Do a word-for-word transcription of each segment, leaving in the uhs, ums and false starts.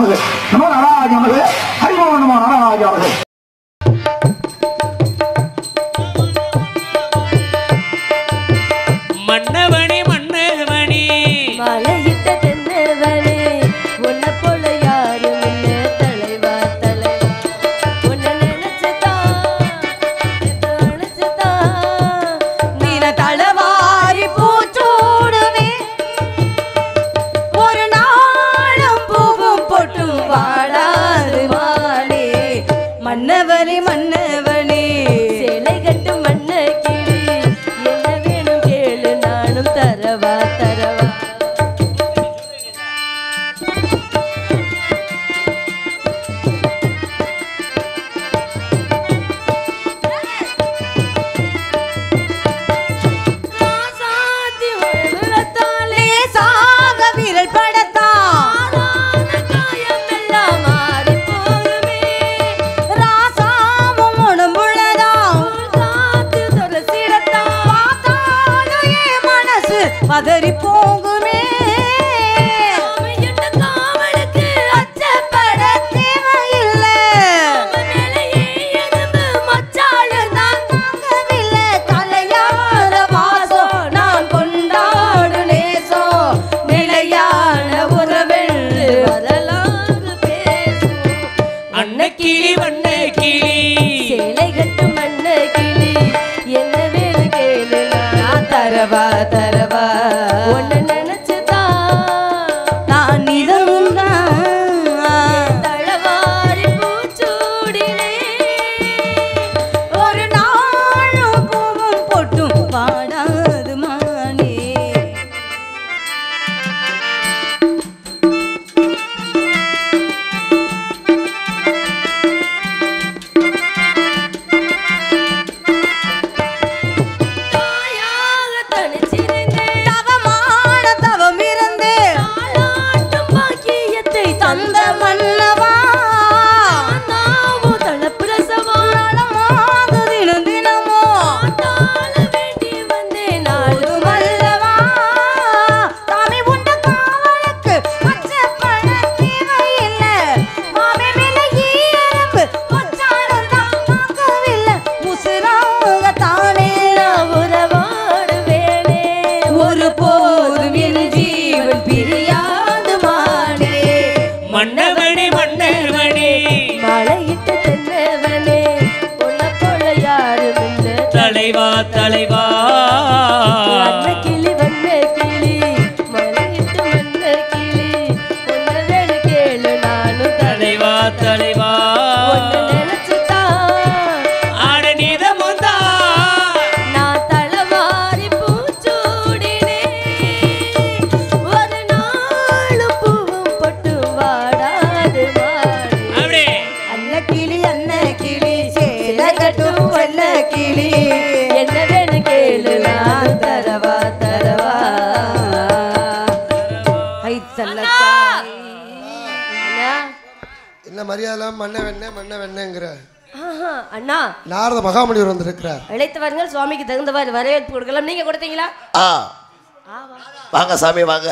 நமக்கு நம நாராஜ நமக்கு ஹரிமோ நம நாராஜ நமக்கு. மன்னவனே மன்னவனே மலையிட்ட தென்னவனே உன்னை போல யாரும் இல்லை தலைவா தலைவா உன்னை நினைச்சுதான் நினைச்சுதான் நீன தளவாரி பூச்சூடுவே ஒரு நாளும் பூவும் போட்டும் வாடாது வாழே மன்னவனே மன்னவனே சேலை கட்டும் மன்ன கிளி என்ன வேணும் கேளு நானும் தரவா தரவா ராசாத்தி உழவுலத்தாலே சாக விரல் படத்தான் காயம் எல்லாம் மாறி போகுமே ராசாவும் உடம்புள்ளதான் காத்து துளசிடத்தான் பார்த்தாலும் என் மனசு பதறி போகுமே காவலுக்கு அச்சப்பட தேவையில்லை மச்சாலும் தான் தாங்கவில்லை தலையார வாசம் நான் கொண்டாடு நேசோ நிலையான உறவென்று வரலாறு பேசும் அன்னக்கிளி வண்ணக்கிளி சேலை கட்டு மண்ண கிளி என்ன வேறு கேளு நான் தரவா தரவா உன்னை நினைச்சுதான் நான் இதமும் தளவாரி பூச்சூடினே ஒரு நாளும் பூவும் போட்டும் பாடாது மானே தாயாக தனிச்சிருந்தேன் தவமான தவம் இருந்தேன் தாலாட்டும் பாக்கியத்தை தந்த மன்னவா நாவும் தளப்பிரசவா நலமாக தினம் தினமோ தாழ வேண்டி வந்தேன் நாளும் அல்லவா தாமே உண்ட காவலுக்கு அச்சப்பட தேவையில்லை மாமே மேலே ஈரம்பு மச்சாரம் தான் தாங்கவில்லை உசுராக தானே நான் உறவாடுவேனே ஒரு போதும் என் ஜீவன் பிரியாது மானே மன்னவனே மன்னவனே மலையிட்ட தென்னவனே உன்னை போல யாரும் இல்லை தலைவா தலைவா வண்ண கிளி வண்ண கிளி மலையிட்ட வண்ண கிளி உன்னை வேணு கேளு நானும் தலைவா தலைவா உன்னை நினைச்சுதான் ஆட நீதமுந்தா நான் தளவாரி பூச்சூடினே ஒரு நாளும் பூவும் பட்டு வாடாது வாடி அப்படி அன்ன கிளி அன்ன கிளி சேலை கட்டும் வண்ண கிளி என்ன வேணு கேளு நான் தரவா தரவா ஐ தல்லக்கா அண்ணா என்ன மரியாதை மண்ண வெண்ண மண்ண வெண்ணங்கிற ஆஹா, அண்ணா நாரத மகாமுனிவர் வந்திருக்கிறார். அழைத்தவர்கள் சுவாமிக்கு தகுந்தவாறு வரவேற்பு கொடுக்கலாம். நீங்க கொடுத்தீங்களா? ஆ வாங்க சாமி வாங்க.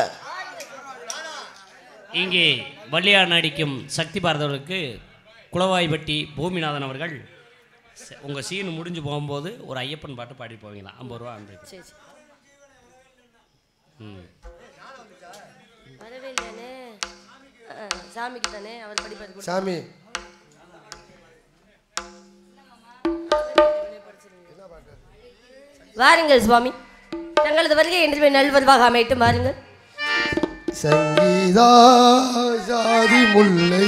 இங்கே வள்ளியார் நடிக்கும் சக்தி பாரதவருக்கு குளவாய்பட்டி பூமிநாதன் அவர்கள் உங்கள் சீனு முடிஞ்சு போகும்போது ஒரு ஐயப்பன் பாட்டு பாடி போவீங்களா? ஐம்பது ரூபா அன்பு. சரி சரி. ம் வரவே இல்லையானே சாமிக்கு தானே அவர் படிப்பார். சாமி வாருங்கள் சுவாமி, தங்களது வருகை என்று நல்வருவாக அமைட்டு வாருங்கள். சங்கீதா ஜாதி முல்லை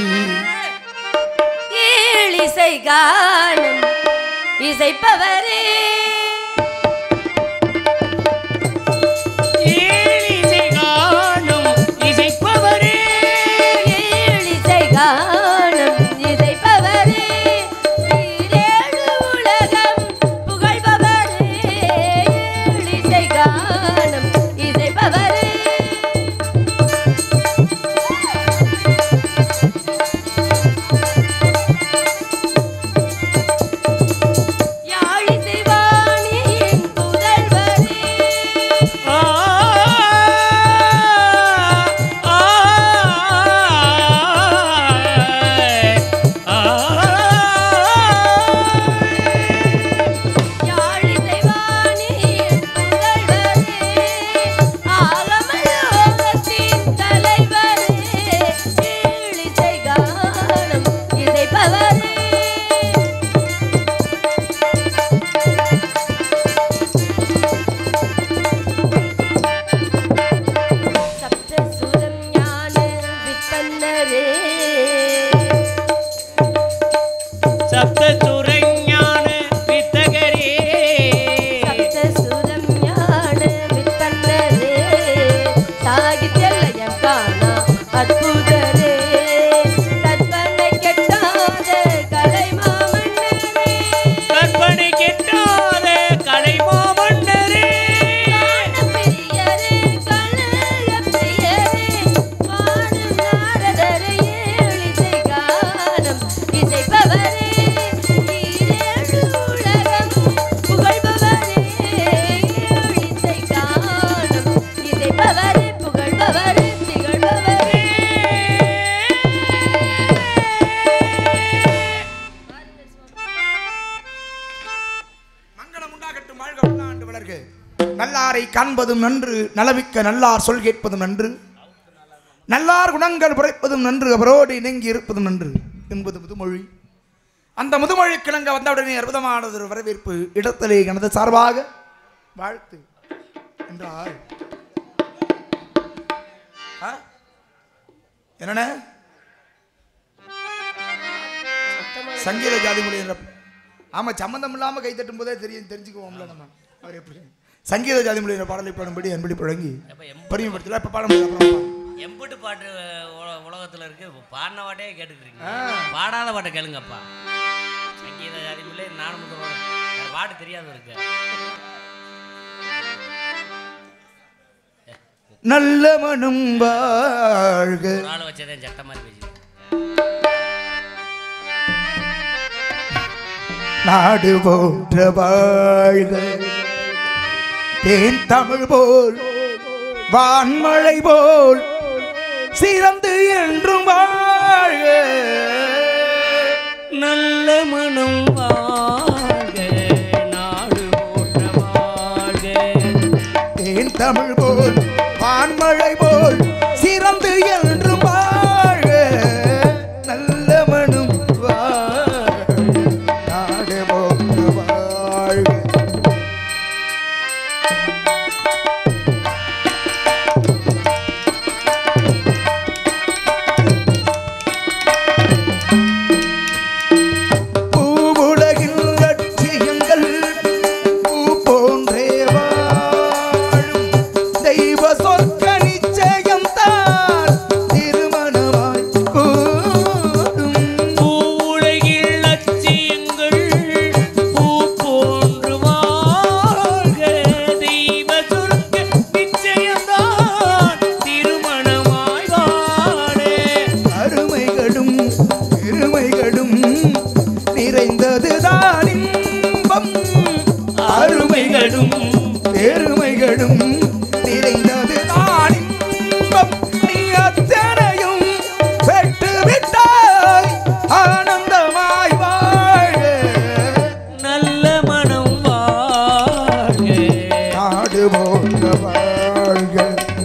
இசை காணும் இசைப்பவரே இசை காணும் இசைப்பவரே இசை காணும் இசைப்பவரே ஈரேழு உலகம் புகழ்பவரே இசை காணும் இசைப்பவரே யாழ் இசைவா சப்தசுரஞான வித்தகரே சப்தசுரம் ஞான வித்தகரே சாகித்யலயம் காணா அற்புதரே கற்பனை கெட்டாத கலைமாமன்னரே கற்பனை கெட்டாத கலைமாமன்னரே பிரியரே கனக பிரியரே வாழும் நாரதரே இசை கானம் இசைப்பவரே ஈரேழு உலகம் புகழ்பவரே இசை கானம் இசைப்பவரே புகழ்பவரே திகழ்பவரே மங்களம் உண்டாகட்டும் வாழ்க பல்லாண்டு வளர்க. நல்லாரை காண்பதும் நன்று நலமிக்க நல்லார் சொல் கேட்பதும் நன்று நல்லார் குணங்கள் புரைப்பதும் நன்று அவரோடு இணங்கி இருப்பதும் நன்று என்பது முதுமொழி. அந்த முதுமொழி கிழங்க வந்தவுடனே அற்புதமானது ஒரு வரவேற்பு இடத்திலே எனது சார்பாக வாழ்த்து என்றால் ஆ? என்னண்ண சங்கீத ஜாதி மொழி என்ற ஆமா சம்பந்தம் இல்லாம கை தட்டும் போதே தெரியும் தெரிஞ்சுக்குவோம்ல நம்ம அவர் எப்படி சங்கீத ஜாதி மொழி என்ற பாடலை பாடும்படி அன்படி புழங்கி பரிமைப்படுத்தல இப்ப பாட முடியல. எம்புட்டு பாட்டு உல- உலகத்துல இருக்கு பாடின பாட்டே கேட்டுக்கிறீங்க பாடாத பாட்டை கேளுங்கப்பா. சங்கீத ஜாதிமில்லை நானும் முதல்வர் பாட்டு தெரியாத இருக்கு. நல்ல மனம் வாழ்க ஒரு ஆளை வச்சதே சட்ட மாதிரி பேசி நாடு போன்ற வாழ்க தேன் தமிழ் போல் வான்மழை போல் சிறந்து என்றும் வாழ்க நல்ல மனம் வாழ்க நாடு போற்ற வாழ்க தேன் தமிழ் போல் வான்மழை போல் சிறந்து என்றும் வாழ்க நல்ல மனம் வாழ்க நாடு போன்ற வாழ்க. பூவுலகில் லட்சியங்கள் பூ போன்றே வாழும் தெய்வ சொற்க நிச்சயம் தான் திருமணமாய் கூடும். பூவுலகில் லட்சியங்கள் பூ போன்று வாழ்க தெய்வ சொர்க்க நிச்சயம்தான் திருமணமாய் வாழ அருமைகளும் பெருமைகளும் நிறைந்ததுதான் இன்பம் அருமைகளும் பெருமைகளும் நிறைந்ததுதான் இன்பம் நீ அத்தனையும் பெற்று விட்டாய் ஆனந்தமாய் வாழ நல்ல மனம் வாழ்க நாடு போன்ற வாழ்க.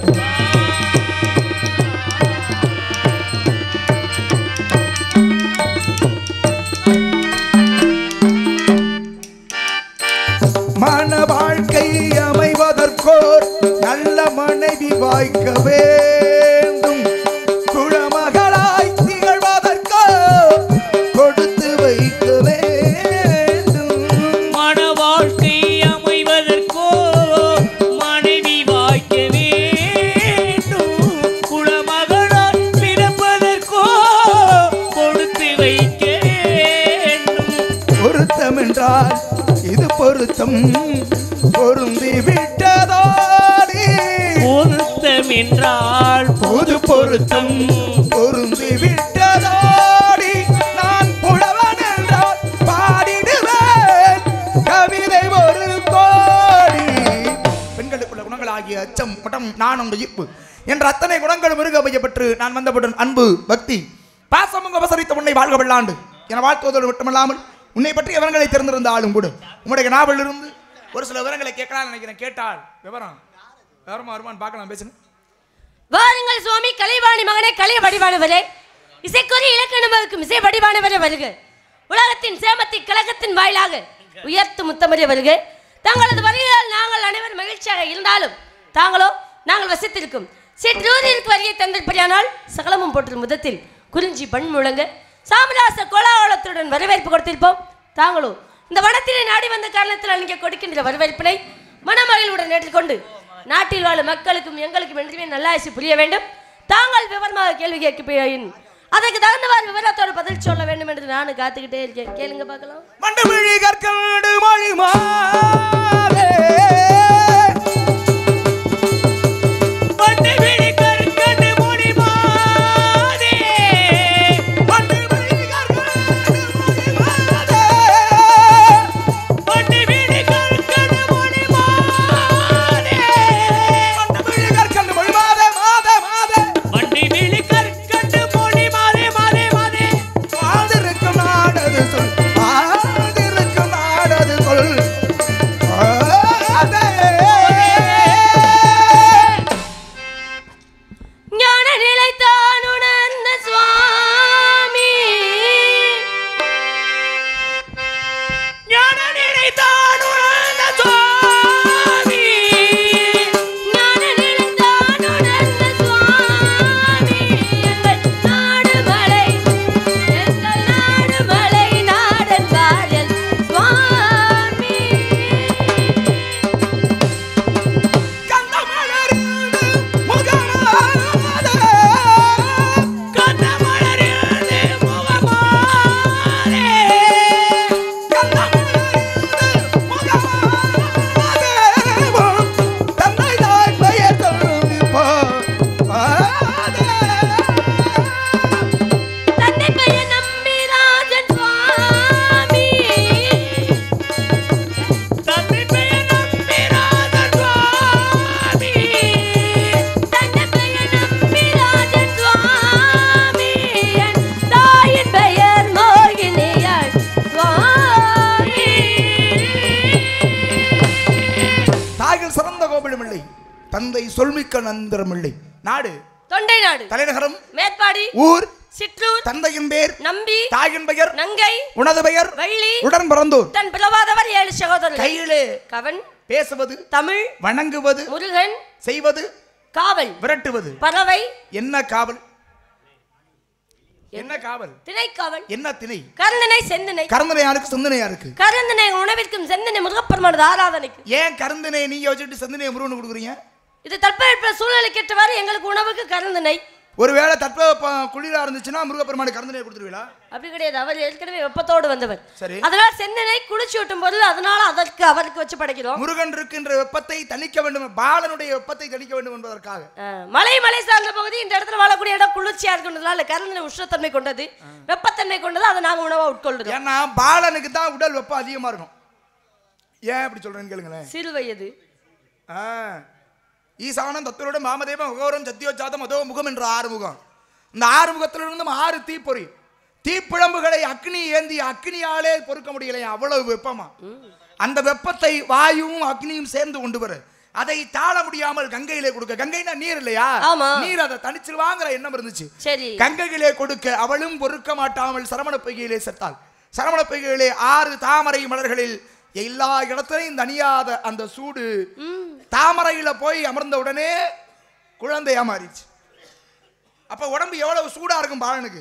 மன வாழ்க்கை அமைவதற்கோர் நல்ல மனைவி வாய்க்க வேண்டும் குழமகளாய் திகழ்வதற்கோ கொடுத்து வைக்க வேண்டும். மன வாழ்க்கை அமைவதற்கோ மனைவி வாய்க்க வேண்டும் குலமகளாய் பிறப்பதற்கோ கொடுத்து வைக்க வேண்டும். பொருத்தம் என்றால் இது பொருத்தம் பொருந்தி விட்டதோடி பொருத்தம் என்றால் பொது பொருத்தம் பொருந்தி விட்டதோடி நான் புலவன் என்றால் பாடிடுவேன் கவிதை ஒரு கோடி. பெண்களுக்குள்ள குணங்கள் ஆகிய அச்சம் மட்டம் நாணம் ஈர்ப்பு என்ற அத்தனை குணங்களும் மிருக பெற்று நான் வந்தவுடன் அன்பு பக்தி பாசமுங்க உபசரித்த உன்னை வாழ்க வெள்ளாண்டு என வாழ்த்துவதோடு மட்டுமல்லாமல் உன்னை பற்றி விவரங்களை தெரிந்திருந்தாலும் கூட உங்களுடைய நாவலில் இருந்து ஒரு சில விவரங்களை கேட்கலாம் நினைக்கிறேன். கேட்டால் விவரம் விவரமா வருமானு பார்க்கலாம் பேசுங்க. வாருங்கள் சுவாமி கலைவாணி மகனே கலை வடிவானவரே இசைக்குரிய இலக்கணம் வகுக்கும் இசை வடிவானவரே வருக உலகத்தின் சேமத்தை கழகத்தின் வாயிலாக உயர்த்து முத்தமரே வருக. தங்களது வருகையால் நாங்கள் அனைவரும் மகிழ்ச்சியாக இருந்தாலும் தாங்களோ நாங்கள் வசித்திருக்கும் சிற்றூரிற்கு வருகை தந்திருப்படியானால் சகலமும் போற்றும் முதத்தில் குறிஞ்சி பண் முழங்க சாமராச கோலாகலத்துடன் வரவேற்பு கொடுத்திருப்போம். தாங்களும் இந்த வனத்திலே நாடி வந்த காரணத்தில் நீங்க கொடுக்கின்ற வரவேற்பினை மனமகிழ்வுடன் ஏற்றுக்கொண்டு நாட்டில் வாழும் மக்களுக்கும் எங்களுக்கும் என்றுமே நல்லாசி புரிய வேண்டும். தாங்கள் விவரமாக கேள்வி கேட்க அதற்கு தகுந்தவாறு விவரத்தோடு பதில் சொல்ல வேண்டும் என்று நானும் காத்துக்கிட்டே இருக்கேன். கேளுங்க பார்க்கலாம். மண்டமிழி கற்கண்டு மொழிமாறே தந்தை சொல்மிக்க நந்திரமில்லை. நாடு தொண்டை நாடு. தலைநகரம் மேற்பாடி. ஊர் சிற்றூர். தந்தையின் பேர் நம்பி. தாயின் பெயர் நங்கை. உனது பெயர் வள்ளி. உடன் பிறந்தோர். தன் பிளவாதவர் ஏழு சகோதரர்கள். கையிலே கவன். பேசுவது தமிழ். வணங்குவது முருகன். செய்வது காவல். விரட்டுவது பறவை. என்ன காவல்? என்ன காவல்? திணைக்காவல். என்ன திணை? கருந்தனை செந்தனை. கருந்தனை யாருக்கு? செந்தனை யாருக்கு? கருந்தனை உணவிற்கும் செந்தனை முருகப்பெருமானது ஆராதனைக்கு. ஏன் கருந்தனை நீங்க வச்சுட்டு செந்தனை முருகன் கொடுக்குறீங்க? இது தட்பவெப்ப சூழ்நிலைக்கு ஏற்றவாறு எங்களுக்கு உணவுக்கு கருந்தனை. ஒருவேளை தட்பவெப்ப குளிரா இருந்துச்சுன்னா முருகப்பெருமானுக்கு கருந்தனை கொடுத்துருவீங்களா? அப்படி கிடையாது. அவர் ஏற்கனவே வெப்பத்தோடு வந்தவர். சரி. அதனால செந்தனை குளிச்சு விட்டும் போது அதனால அதற்கு அவருக்கு வச்சு படைக்கிறோம். முருகன் இருக்கின்ற வெப்பத்தை தணிக்க வேண்டும், பாலனுடைய வெப்பத்தை தணிக்க வேண்டும் என்பதற்காக. மலை மலை சார்ந்த பகுதி இந்த இடத்துல வாழக்கூடிய இடம் குளிர்ச்சியா இருக்கின்றதுனால கருந்தனை உஷ்ணத்தன்மை கொண்டது, வெப்பத்தன்மை கொண்டது. அதை நாங்க உணவா உட்கொள்றோம். ஏன்னா பாலனுக்கு தான் உடல் வெப்பம் அதிகமா இருக்கும். ஏன் அப்படி சொல்றேன்னு கேளுங்களேன். சிறு வயது. ஈசானம் தத்துவரோட மாமதேவம் உகோரம் சத்தியோஜாதம் அதோ முகம் என்ற ஆறு முகம். இந்த ஆறு முகத்திலிருந்து ஆறு தீப்பொறி தீப்பிழம்புகளை அக்னி ஏந்தி அக்னியாலே பொறுக்க முடியலையா, அவ்வளவு வெப்பமா. அந்த வெப்பத்தை வாயுவும் அக்னியும் சேர்ந்து கொண்டு வர அதை தாழ முடியாமல் கங்கையிலே கொடுக்க. கங்கைனா நீர் இல்லையா, நீர் அதை தனிச்சிருவாங்கிற எண்ணம் இருந்துச்சு. கங்கையிலே கொடுக்க அவளும் பொறுக்க மாட்டாமல் சரவண பொய்கையிலே செத்தாள். சரவண பொய்கையிலே ஆறு தாமரை மலர்களில் எல்லா இடத்திலையும் தனியாத அந்த சூடு தாமரையில போய் அமர்ந்த உடனே குழந்தையா மாறிச்சு. அப்ப உடம்பு எவ்வளவு சூடா இருக்கும் பாலனுக்கு.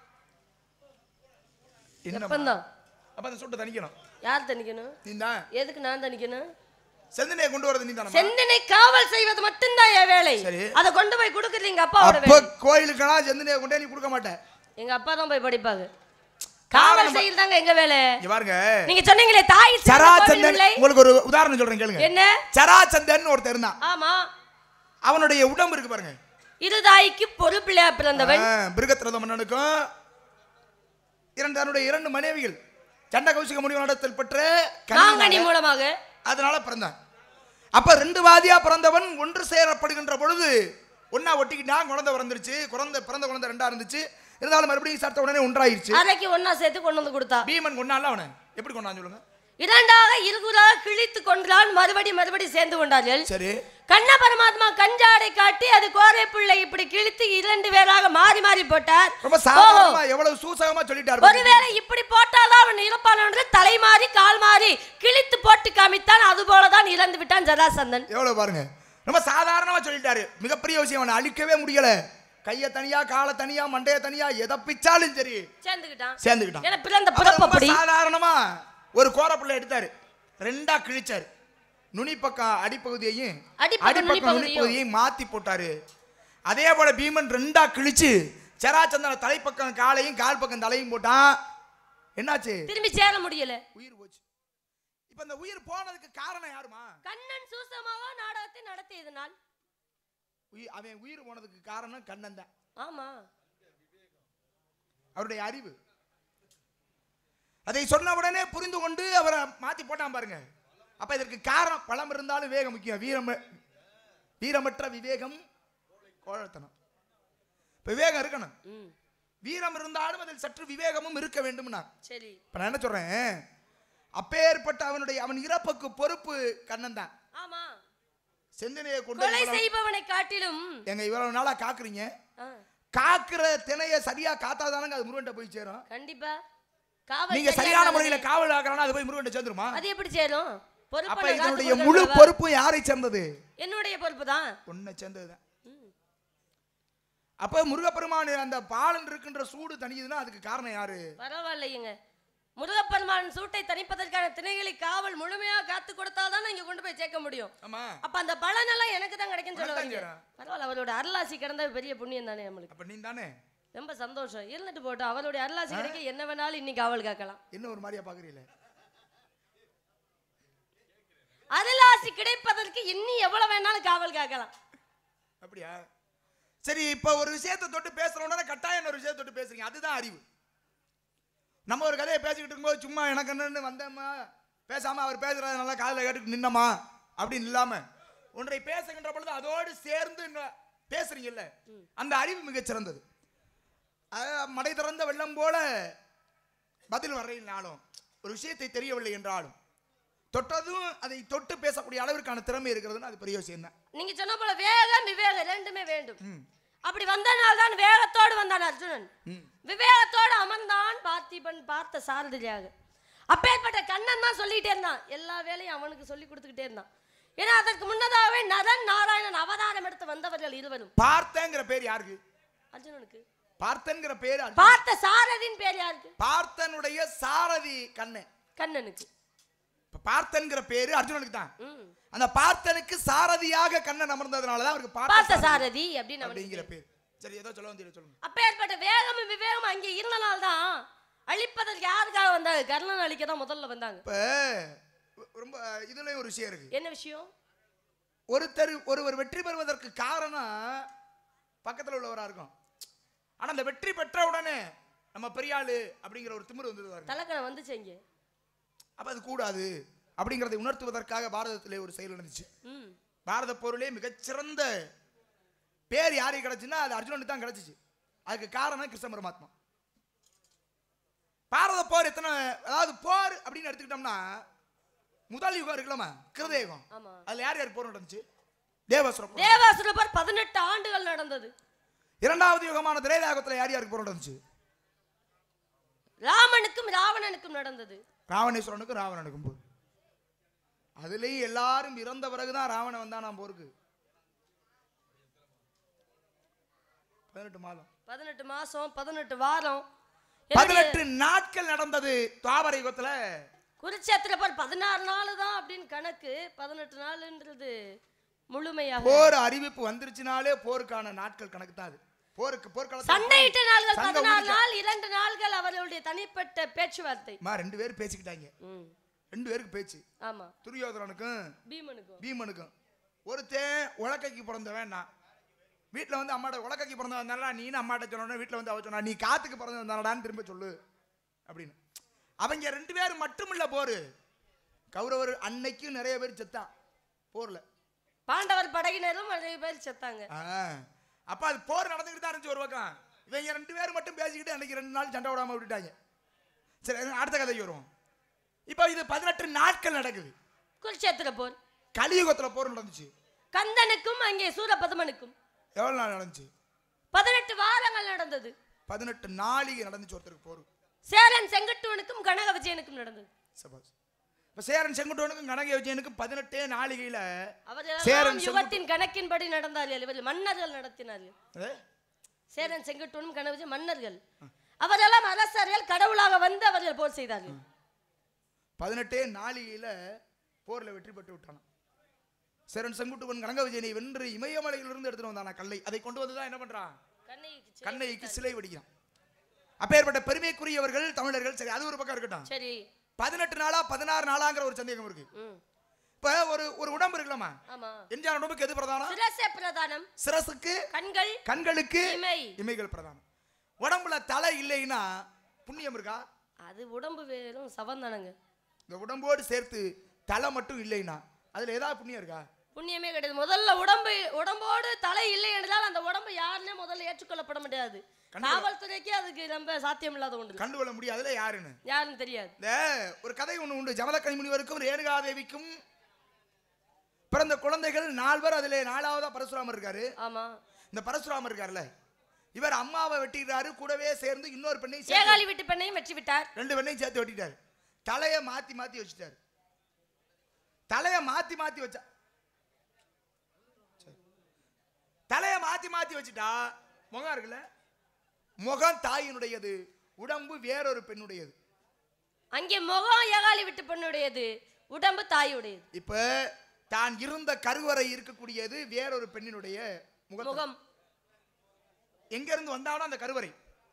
அப்ப அந்த சூட்டை தணிக்கணும். யார் தணிக்கணும்? நீதான். எதுக்கு நான் தணிக்கணும்? செந்தனை கொண்டு வரது நீ தானே. செந்தனை காவல் செய்வது மட்டும்தான் என் வேலை. அதை கொண்டு போய் கொடுக்குறீங்க அப்பாவோட வேலை. அப்ப கோயிலுக்குனா செந்தனையை கொண்டே நீ கொடுக்க மாட்டே. எங்க அப்பா தான் போய் படிப்பாங்க. காவல் செய்யறதாங்க எங்க வேலை. இங்க பாருங்க, நீங்க சொன்னீங்களே தாய் சராச்சந்தன். உங்களுக்கு ஒரு உதாரணம் சொல்றேன் கேளுங்க. என்ன? சராச்சந்தன் ஒருத்தர் இருந்தான். ஆமா. அவனுடைய உடம்பு இருக்கு பாருங்க. இருதாய்க்கு பொறுப்பிள்ளையா பிறந்தவன். பிருகத்ரத மன்னனுக்கும் இரண்டு தன்னுடைய இரண்டு மனைவிகள் சண்ட கௌசிக முனிவனிடத்தில் பெற்ற கண்ணி மூலமாக அதனால பிறந்தான். அப்ப ரெண்டு வாதியா பிறந்தவன் ஒன்று சேரப்படுகின்ற பொழுது ஒன்னா ஒட்டிக்கிட்டா குழந்தை பிறந்துருச்சு. குழந்தை பிறந்த குழந்தை ரெண்டா இருந்துச்சு. இருந்தாலும் மறுபடியும் சேர்த்த உடனே ஒன்றாயிருச்சு. அரைக்கு ஒன்னா சேர்த்து கொண்டு வந்து கொடுத்தா. பீமன் கொண்டான்ல அவனை எப்படி கொண்டான்னு சொல்லுங்க. இரண்டாக இருகுறாக கிழித்து கொண்டான். மறுபடி மறுபடி சேர்ந்து கொண்டார்கள். சரி. கண்ண பரமாத்மா கஞ்சாடை காட்டி அது கோரை பிள்ளை இப்படி கிழித்து இரண்டு பேராக மாறி மாறி போட்டார். ரொம்ப சாதாரணமா எவ்வளவு சூசகமா சொல்லிட்டார். ஒருவேளை இப்படி போட்டாதான் அவன் இறப்பான் என்று தலை மாறி கால் மாறி கிழித்து போட்டு காமித்தான். அது போலதான் இறந்து விட்டான் ஜராசந்தன். எவ்வளவு பாருங்க, ரொம்ப சாதாரணமா சொல்லிட்டாரு. மிகப்பெரிய விஷயம், அவனை அழிக்கவே முடியல. கைய தனியா காலை தனியா மண்டைய தனியா எதை பிச்சாலும் சரி சேர்ந்துக்கிட்டான் சேர்ந்துக்கிட்டான் ஏன்னா பிறந்த அப்ப பிறப்பு ரொம்ப அப்படி சாதாரணமா ஒரு கோரப்புள்ள எடுத்தாரு ரெண்டா கிழிச்சாரு நுனி பக்கம் அடிப்பகுதியையும் அடிப்பக்கம் அடிப்பக்கம் நுனிப்பகுதியையும் நுனிப்பகுதியையும் மாத்தி போட்டாரு. அதே போல பீமன் ரெண்டா கிழிச்சு சராச்சந்திரன் தலைப்பக்கம் காலையும் கால் பக்கம் தலையும் போட்டான். என்னாச்சு? திரும்பி சேர முடியல, உயிர் போச்சு. இப்ப இந்த உயிர் போனதுக்கு காரணம் யாருமா? கண்ணன் சூசமாக நாடகத்தை நடத்தியதனால் அவன் உயிர் போனதுக்கு காரணம் கண்ணன் தான். ஆமா, அவருடைய அறிவு. அதை சொன்ன உடனே புரிந்து கொண்டு அவரை மாத்தி போட்டான் பாருங்க. அப்ப இதற்கு காரணம் பலம் இருந்தாலும் வேகம் முக்கியம். வீரம் வீரமற்ற விவேகம் கோழத்தனம். விவேகம் இருக்கணும், வீரம் இருந்தாலும் அதில் சற்று விவேகமும் இருக்க வேண்டும். சரி, இப்ப நான் என்ன சொல்றேன், அப்பேற்பட்ட அவனுடைய அவன் இறப்புக்கு பொறுப்பு கண்ணன் தான். ஆமா, செந்தனையை கொண்டு கொலை செய்பவனை காட்டிலும் எங்க இவ்வளவு நாளா காக்குறீங்க, காக்குற திணைய சரியா காத்தாதானங்க அது முருகன்ட்ட போய் சேரும். கண்டிப்பா காவல் நீங்க சரியான முறையில காவல் ஆக்குறனா அது போய் முருகன்ட்ட சேர்ந்துருமா? அது எப்படி சேரும்? அப்ப இதனுடைய முழு பொறுப்பு யாரை சேர்ந்தது? என்னுடைய பொறுப்பு தான், உன்னை சேர்ந்ததுதான். அப்ப முருகப்பெருமான் அந்த பாலன் இருக்கின்ற சூடு தனியுதுன்னா அதுக்கு காரணம் யாரு? பரவாயில்லைங்க, முருகப்பெருமான் சூட்டை தணிப்பதற்கான திணைகளை காவல் முழுமையா காத்து கொடுத்தாதான் இங்க கொண்டு போய் சேர்க்க முடியும். அப்ப அந்த பலன் எல்லாம் எனக்கு தான் கிடைக்கும் சொல்ல வரீங்க. பரவாயில்ல, அவரோட அருளாசி கிடந்த பெரிய புண்ணியம் தானே நம்மளுக்கு. அப்ப நீ தானே ரொம்ப சந்தோஷம். இருந்துட்டு போட்டோம், அவருடைய அருளாசி கிடைக்க என்ன வேணாலும் இன்னைக்கு காவல் காக்கலாம். என்ன ஒரு மாதிரியா பாக்குறீல? அருளாசி கிடைப்பதற்கு இன்னி எவ்வளவு வேணாலும் காவல் காக்கலாம். அப்படியா? சரி, இப்ப ஒரு விஷயத்தை தொட்டு பேசுறோம்னா கட்டாயம் ஒரு விஷயத்தை தொட்டு பேசுறீங்க, அதுதான் அறிவு. நம்ம ஒரு கதையை பேசிக்கிட்டு இருக்கும்போது சும்மா எனக்கு என்னன்னு வந்தோமா பேசாம அவர் பேசுறத நல்லா காதில் கேட்டுட்டு நின்னமா அப்படின்னு இல்லாம ஒன்றை பேசுகின்ற பொழுது அதோடு சேர்ந்து பேசுறீங்கல்ல, அந்த அறிவு மிகச் சிறந்தது. மடை திறந்த வெள்ளம் போல பதில் வரையினாலும் ஒரு விஷயத்தை தெரியவில்லை என்றாலும் தொட்டதும் அதை தொட்டு பேசக்கூடிய அளவிற்கான திறமை இருக்கிறதுன்னு அது பெரிய விஷயம் தான். நீங்க சொன்ன போல வேகம் விவேகம் ரெண்டுமே வேண்டும். அப்படி வந்தனால் தான் வேகத்தோடு வந்தான் அர்ஜுனன், விவேகத்தோடு அமர்ந்தான் பார்த்திபன் பார்த்த சாரதியாக. அப்பேற்பட்ட கண்ணன் தான் சொல்லிட்டே இருந்தான், எல்லா வேலையும் அவனுக்கு சொல்லி கொடுத்துக்கிட்டே இருந்தான். ஏன்னா அதற்கு முன்னதாகவே நரன் நாராயணன் அவதாரம் எடுத்து வந்தவர்கள் இருவரும். பார்த்தங்கிற பேர் யாருக்கு? அர்ஜுனனுக்கு. பார்த்தன்கிற பேர் பார்த்த சாரதியின் பேர் யாருக்கு? பார்த்தனுடைய சாரதி கண்ணன், கண்ணனுக்கு. பார்த்தன்கிற பேரு அர்ஜுனனுக்கு தான். அந்த பார்த்தனுக்கு சாரதியாக கண்ணன் அமர்ந்ததனால தான் அவருக்கு பார்த்த சாரதி அப்படின்னு அப்படிங்கிற பேர். சரி, ஏதோ சொல்ல வந்தீங்க, சொல்லுங்க. அப்பேற்பட்ட வேகமும் விவேகமும் அங்கே இருந்தனால தான் அழிப்பதற்கு யாருக்காக வந்தாங்க? கர்ணன் அழிக்க தான் முதல்ல வந்தாங்க. இப்ப ரொம்ப இதுலயும் ஒரு விஷயம் இருக்கு. என்ன விஷயம்? ஒருத்தர் ஒருவர் வெற்றி பெறுவதற்கு காரணம் பக்கத்துல உள்ளவரா இருக்கும். ஆனா அந்த வெற்றி பெற்ற உடனே நம்ம பெரியாளு அப்படிங்கிற ஒரு திமிரு வந்துருவாரு, தலக்கணம் வந்துச்சு இங்க. அப்ப அது கூடாது அப்படிங்கறதை உணர்த்துவதற்காக பாரதத்திலே ஒரு செயல் நடந்துச்சு. பாரத போரிலே மிகச்சிறந்த பேர் யாருக்கு கிடைச்சுன்னா அது அர்ஜுனனுக்கு தான் கிடைச்சிச்சு. அதுக்கு காரணம் கிருஷ்ண பரமாத்மா. பாரத போர் எத்தனை, அதாவது போர் அப்படின்னு எடுத்துக்கிட்டோம்னா முதல் யுகம் இருக்கலாமா, கிருத யுகம். அதுல யார் யார் போர் நடந்துச்சு? தேவாசுர போர். தேவாசுர போர் பதினெட்டு ஆண்டுகள் நடந்தது. இரண்டாவது யுகமான திரேதாயுகத்துல யார் யாருக்கு போர் நடந்துச்சு? ராமனுக்கும் ராவணனுக்கும் நடந்தது. ராவணேஸ்வரனுக்கும் ராவணனுக்கும் போர். அதுலயும் எல்லாரும் இறந்த பிறகுதான் ராவணன் வந்தான் நான் போருக்கு. பதினெட்டு மாதம் பதினெட்டு மாசம் பதினெட்டு வாரம் பதினெட்டு நாட்கள் நடந்தது துவாபர யுகத்துல. குருச்சேத்திர போர் பதினாறு நாள் தான் அப்படின்னு கணக்கு. பதினெட்டு நாள்ன்றது முழுமையாக போர் அறிவிப்பு வந்துருச்சுனாலே போருக்கான நாட்கள் கணக்கு தான். அது போருக்கு போர்க்கால சண்டையிட்ட நாள்கள் பதினாறு நாள், இரண்டு நாள்கள் அவர்களுடைய தனிப்பட்ட பேச்சுவார்த்தை. மா ரெண்டு பேரும் பேசிக்கிட்டாங்க, ரெண்டு பேருக்கு பேச்சு. ஆமா, துரியோதனனுக்கும் பீமனுக்கும். பீமனுக்கும் ஒருத்தன் உலக்கைக்கு பிறந்தவன், நான் வீட்டில் வந்து அம்மாட்ட உலக்கைக்கு பிறந்தவன் வந்தானா நீனு அம்மாட்ட சொன்ன, வீட்டில் வந்து அவ சொன்னா நீ காத்துக்கு பிறந்து வந்தானடான்னு திரும்ப சொல்லு அப்படின்னு. அவங்க ரெண்டு பேரும் மட்டுமில்ல போரு, கௌரவர் அன்னைக்கும் நிறைய பேர் செத்தான் போர்ல. பாண்டவர் படையினரும் நிறைய பேர் செத்தாங்க. அப்ப அது போர் நடந்துக்கிட்டு தான் இருந்துச்சு ஒரு பக்கம். இவங்க ரெண்டு பேரும் மட்டும் பேசிக்கிட்டு அன்னைக்கு ரெண்டு நாள் சண்டை விடாம விட்டுட்டாங்க. சரி, அடுத்த கதைக்கு வருவோம். இப்ப இது பதினெட்டு நாட்கள் நடக்குது குருச்சேத்திர போர். கலியுகத்துல போர் நடந்துச்சு. கந்தனுக்கும் அங்கே சூரபத்மனுக்கும் எவ்வளவு நாள் நடந்துச்சு? பதினெட்டு வாரங்கள் நடந்தது. பதினெட்டு நாளிகை நடந்துச்சு ஒருத்தருக்கு போர். சேரன் செங்குட்டுவனுக்கும் கனக விஜயனுக்கும் நடந்தது. சபாஸ். இப்ப சேரன் செங்குட்டுவனுக்கும் கனக விஜயனுக்கும் பதினெட்டே நாளிகையில அவர்கள் யுகத்தின் கணக்கின்படி நடந்தார்கள். இவர்கள் மன்னர்கள் நடத்தினார்கள். சேரன் செங்குட்டுவனும் கணவன் மன்னர்கள் அவரெல்லாம் அரசர்கள் கடவுளாக வந்து அவர்கள் போர் செய்தார்கள். பதினெட்டே நாளிகையில போர்ல வெற்றி பெற்று விட்டான். சேரன் செங்குட்டுவன் கனக விஜயனை வென்று இமயமலையிலிருந்து எடுத்துட்டு வந்தானா கல்லை. அதை கொண்டு வந்துதான் என்ன பண்றான்? கண்ணைக்கு சிலை வடிக்கிறான். அப்பேற்பட்ட பெருமைக்குரியவர்கள் தமிழர்கள். சரி, அது ஒரு பக்கம் இருக்கட்டும். சரி, பதினெட்டு நாளா பதினாறு நாளாங்கிற ஒரு சந்தேகம் இருக்கு. இப்ப ஒரு ஒரு உடம்பு இருக்கலாமா? எம்ஜிஆர் உடம்புக்கு எது பிரதானம்? சிரசே பிரதானம். சிரசுக்கு கண்கள், கண்களுக்கு இமை, இமைகள் பிரதானம். உடம்புல தலை இல்லைன்னா புண்ணியம் இருக்கா? அது உடம்பு வேறும் சவந்தானங்க. இந்த உடம்போடு சேர்த்து தலை மட்டும் இல்லைன்னா அதுல ஏதாவது புண்ணியம் இருக்கா? புண்ணியமே கிடையாது. முதல்ல உடம்பு உடம்போடு தலை இல்லை என்றால் அந்த உடம்பு யாருன்னே முதல்ல ஏற்றுக்கொள்ளப்பட முடியாது. காவல்துறைக்கு அதுக்கு ரொம்ப சாத்தியம் இல்லாத ஒன்று. கண்டுகொள்ள முடியாதுல யாருன்னு யாருன்னு தெரியாது. ஒரு கதை ஒண்ணு உண்டு. ஜமதக்கனி முனிவருக்கும் ரேணுகாதேவிக்கும் பிறந்த குழந்தைகள் நால்வர். அதிலே நாலாவதா பரசுராமர் இருக்காரு. ஆமா, இந்த பரசுராமர் இருக்காருல்ல, இவர் அம்மாவை வெட்டிடுறாரு. கூடவே சேர்ந்து இன்னொரு பெண்ணையும் ஏகாலி வீட்டு பெண்ணையும் வெட்டி விட்டார். ரெண்டு பெண்ணையும் சேர்த்து வெட்டிட்டாரு. தலைய மாத்தி மாத்தி வச்சுட்டாரு. தலைய மாத்தி மாத்தி வச்சா தலைய மாத்தி மாத்தி வச்சுட்டா முகம் இருக்குல்ல, முகம் தாயினுடையது, உடம்பு வேறொரு பெண்ணுடையது. அங்கே முகம் ஏகாலி விட்டு பெண்ணுடையது, உடம்பு தாயுடையது. இப்ப தான் இருந்த கருவறை இருக்கக்கூடியது வேறொரு பெண்ணினுடைய முகம். எங்க இருந்து வந்தாலும் அந்த கருவறை.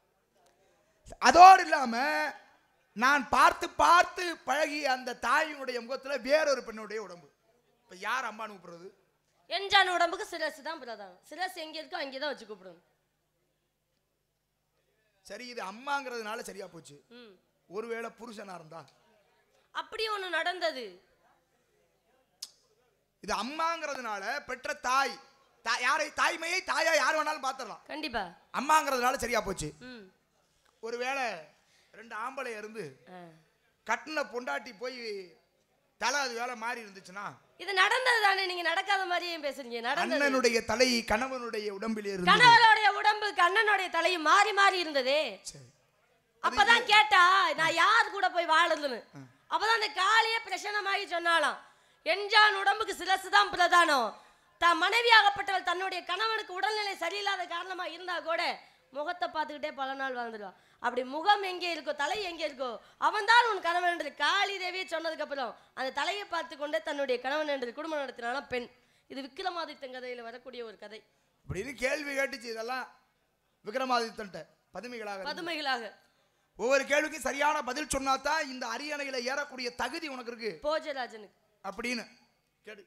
அதோடு இல்லாம நான் பார்த்து பார்த்து பழகிய அந்த தாயினுடைய முகத்துல வேறொரு பெண்ணுடைய உடம்பு. இப்ப யார் அம்மான்னு கூப்பிடுறது? எஞ்சான உடம்புக்கு சிரசு தான் பிரதானம். சிரசு எங்க இருக்கோ அங்கேதான் வச்சு கூப்பிடணும். சரி, இது அம்மாங்கிறதுனால சரியா போச்சு. ஒருவேளை புருஷனா இருந்தா அப்படி ஒண்ணு நடந்தது. இது அம்மாங்கிறதுனால பெற்ற தாய், யாரை தாய்மையை தாயா யார் வேணாலும் பாத்திரலாம். கண்டிப்பா அம்மாங்கிறதுனால சரியா போச்சு. ஒருவேளை ரெண்டு ஆம்பளை இருந்து கட்டின பொண்டாட்டி போய் தலை அது வேலை மாறி இருந்துச்சுன்னா இது நடந்தது தானே. நீங்க நடக்காத மாதிரியே பேசுறீங்க. அண்ணனுடைய தலை கணவனுடைய உடம்பிலே இருந்து கணவனுடைய உடம்பு கண்ணனுடைய தலையும் மாறி மாறி இருந்ததே. அப்பதான் கேட்டா நான் யார் கூட போய் வாழுதுன்னு. அப்பதான் அந்த காளிய பிரசனமாகி சொன்னாலாம், எஞ்சான் உடம்புக்கு சிரசு தான் பிரதானம். தான் மனைவியாகப்பட்டவள் தன்னுடைய கணவனுக்கு உடல்நிலை சரியில்லாத காரணமா இருந்தா கூட முகத்தை பார்த்துக்கிட்டே பல நாள் வாழ்ந்துடுவான். அப்படி முகம் எங்கே இருக்கோ தலை எங்கே இருக்கோ அவன் தான் உன் கணவன் என்று காளி தேவியை சொன்னதுக்கு அப்புறம் அந்த தலையை பார்த்து கொண்டே தன்னுடைய கணவன் என்று குடும்பம் நடத்தினாலும் பெண். இது விக்ரமாதித்தன் கதையில வரக்கூடிய ஒரு கதை. அப்படின்னு கேள்வி கேட்டுச்சு. இதெல்லாம் விக்ரமாதித்தன் பதுமைகளாக பதுமைகளாக ஒவ்வொரு கேள்விக்கும் சரியான பதில் சொன்னாதான் இந்த அரியணையில ஏறக்கூடிய தகுதி உனக்கு இருக்கு. போஜராஜனுக்கு அப்படின்னு கேடு.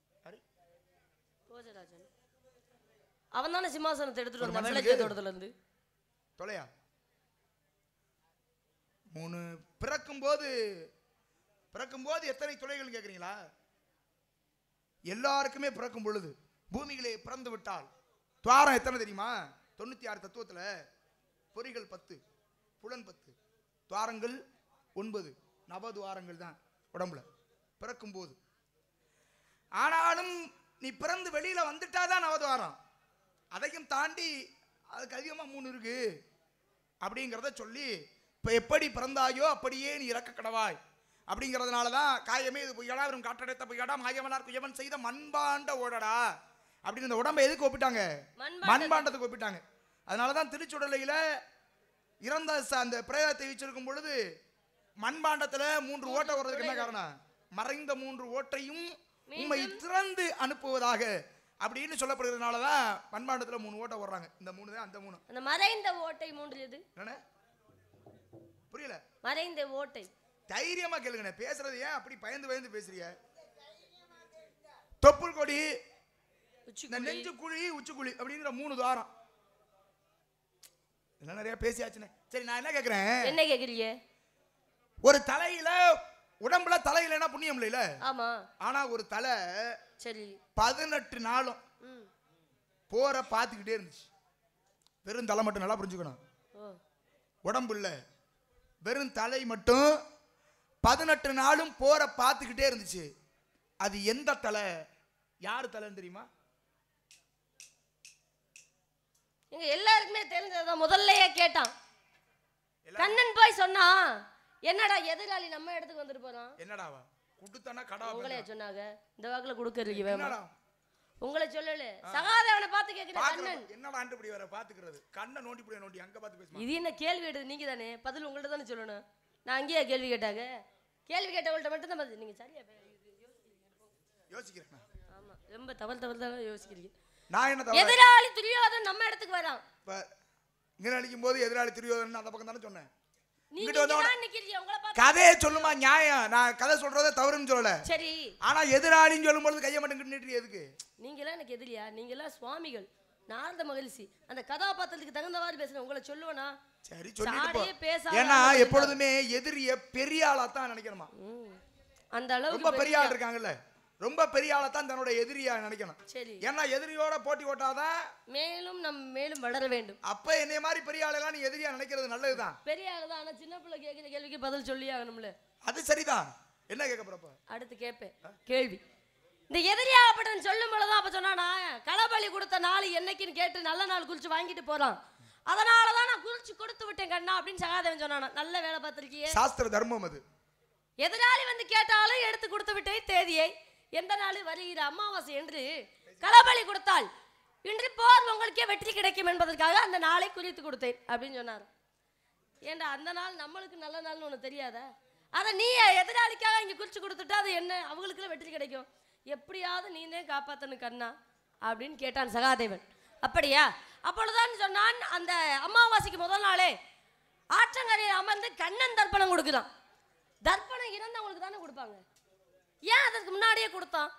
போஜராஜன் அவன் தானே சிம்மாசனத்தை எடுத்துட்டு வந்தான் விளக்கத்தோடத்துல இருந்து. தொலையா மூணு பிறக்கும் போது பிறக்கும் போது எத்தனை துளைகள் கேட்குறீங்களா? எல்லாருக்குமே பிறக்கும் பொழுது பூமியிலே பிறந்து விட்டால் துவாரம் எத்தனை தெரியுமா? தொண்ணூத்தி ஆறு தத்துவத்துல பொறிகள் பத்து, புலன் பத்து, துவாரங்கள் ஒன்பது, நவதுவாரங்கள் தான் உடம்புல பிறக்கும் போது. ஆனாலும் நீ பிறந்து வெளியில வந்துட்டாதான் நவதுவாரம். அதையும் தாண்டி அதுக்கு அதிகமா மூணு இருக்கு அப்படிங்கிறத சொல்லி இப்ப எப்படி பிறந்தாயோ அப்படியே நீ இறக்க கடவாய் அப்படிங்கிறதுனாலதான் காயமே இது பொய்யடா வெறும் காற்றடைத்த பொய்யடா மாயமனார் குயவன் செய்த மண்பாண்ட ஓடடா அப்படின்னு இந்த உடம்பை எதுக்கு ஒப்பிட்டாங்க? மண்பாண்டத்துக்கு ஒப்பிட்டாங்க. அதனாலதான் திருச்சுடலையில இறந்த அந்த பிரேதத்தை வச்சிருக்கும் பொழுது மண்பாண்டத்துல மூன்று ஓட்டை வர்றதுக்கு என்ன காரணம்? மறைந்த மூன்று ஓட்டையும் உண்மை திறந்து அனுப்புவதாக அப்படின்னு சொல்லப்படுகிறதுனாலதான் மண்பாண்டத்துல மூணு ஓட்டை வர்றாங்க. இந்த மூணு தான் அந்த மூணு. அந்த மறைந்த ஓட்டை மூன்று எது? புரியல? மறைந்த ஓட்டை. தைரியமா கேளுங்க. பேசுறது ஏன் அப்படி பயந்து பயந்து பேசுறீங்க? தொப்புள் கொடி, நெஞ்சு குழி, உச்சி குழி அப்படிங்கிற மூணு துவாரம். இதெல்லாம் நிறைய பேசியாச்சுன்னு. சரி, நான் என்ன கேக்குறேன்? என்ன கேக்குறீங்க? ஒரு தலையில உடம்புல தலை இல்லைன்னா புண்ணியம் இல்லையில? ஆமா. ஆனா ஒரு தலை சரி பதினெட்டு நாளும் போற பாத்துக்கிட்டே இருந்துச்சு. வெறும் தலை மட்டும் நல்லா புரிஞ்சுக்கணும். உடம்பு இல்ல, வெறும் தலை மட்டும் பதினெட்டு நாளும் போற பாத்துக்கிட்டே இருந்துச்சு. அது எந்த தலை? யாரு தலைன்னு தெரியுமா? எங்க எல்லாருக்குமே தெரிஞ்சதான். முதல்லயே கேட்டான் கண்ணன் போய் சொன்னா, என்னடா எதிராளி நம்ம இடத்துக்கு வந்துட்டு போறான். என்னடாவா குடுத்தனா கடா உங்களே சொன்னாங்க இந்த வாக்குல குடுக்கறீங்க வேமா. உங்களை சொல்லல சகாதேவனை பார்த்து கேக்குறேன் கண்ணன் என்னடா ஆண்டு இப்படி வர பாத்துக்கிறது கண்ணை நோண்டி புடிய நோண்டி அங்க பார்த்து பேசுமா இது என்ன கேள்வி கேட்டது நீங்க தானே பதில் உங்கள்ட்ட தானே சொல்லணும் நான் அங்கேயே கேள்வி கேட்டாங்க கேள்வி கேட்டவங்கள்ட்ட மட்டும் தான் பதில் நீங்க சரியா யோசிக்கிறேன் ஆமா ரொம்ப தவறு தவறு தான் யோசிக்கிறீங்க நான் என்ன தவறு எதிராளி துரியோதன் நம்ம இடத்துக்கு வரான் இப்ப இங்க நினைக்கும் போது எதிராளி துரியோதனன் அந்த பக்கம் தானே சொன்னேன் நீங்க இங்கிட்ட வந்தவன தான் நிக்கிறீங்க உங்களை பார்த்து கதையை சொல்லுமா நியாயம் நான் கதை சொல்றதே தவறுன்னு சொல்லல சரி ஆனா எதிராளின்னு சொல்லும்போது கையை மட்டும் நீட்டு எதுக்கு நீங்களாம் எனக்கு எதிரியா நீங்களாம் சுவாமிகள் நாரத மகிழ்ச்சி அந்த கதாபாத்திரத்துக்கு தகுந்தவாறு பேசுறேன் உங்களை சொல்லுவேனா சரி சொல்லிட்டு சாடியே போ பேசாத ஏன்னா எப்பொழுதுமே எதிரிய பெரிய ஆளா தான் நினைக்கணுமா ம். அந்த அளவுக்கு ரொம்ப பெரிய பெரிய ஆள் இருக்காங்கல்ல ரொம்ப பெரிய ஆளா தான் தன்னோட எதிரியா நினைக்கணும் சரி ஏன்னா எதிரியோட போட்டி போட்டாதான் மேலும் நம் மேலும் வளர வேண்டும் அப்ப என்னைய மாதிரி பெரிய ஆளெல்லாம் நீ எதிரியா நினைக்கிறது நல்லதுதான் பெரிய ஆளுதான் ஆனா சின்ன பிள்ளை கேட்கிற கேள்விக்கு பதில் சொல்லி ஆகணும்ல அது சரிதான் என்ன கேட்க போறப்ப அடுத்து கேட்பேன் கேள்வி இந்த எதிரியாகப்பட்டவன் சொல்லும் பொழுதுதான் அப்ப சொன்னானா களபலி கொடுத்த நாள் என்னைக்குன்னு கேட்டு நல்ல நாள் குறிச்சு வாங்கிட்டு போறான் அதனாலதான் நான் குறிச்சு கொடுத்து விட்டேன் கண்ணா அப்படின்னு சகாதேவன் சொன்னானா நல்ல வேலை பார்த்திருக்கியே சாஸ்திர தர்மம் அது எதிராளி வந்து கேட்டாலும் எடுத்து கொடுத்து விட்டேன் தேதியை எந்த நாள் வருகிற அமாவாசை என்று களபலி கொடுத்தால் இன்று போர் உங்களுக்கே வெற்றி கிடைக்கும் என்பதற்காக அந்த நாளை குறித்து கொடுத்தேன் அப்படின்னு சொன்னார் ஏண்டா அந்த நாள் நம்மளுக்கு நல்ல நாள்னு ஒன்று தெரியாதா அதை நீ எதிராளிக்காக இங்கே குறிச்சு கொடுத்துட்டா அது என்ன அவங்களுக்குள்ள வெற்றி கிடைக்கும் எப்படியாவது நீனே காப்பாத்தணும் கண்ணா அப்படின்னு கேட்டான் சகாதேவன் அப்படியா அப்பொழுதுதான் சொன்னான் அந்த அமாவாசைக்கு முதல் நாளே ஆற்றங்கரையில் அமர்ந்து கண்ணன் தர்ப்பணம் கொடுக்குறான் தர்ப்பணம் இறந்தவங்களுக்கு தானே கொடுப்பாங்க ஏன் அதற்கு முன்னாடியே கொடுத்தான்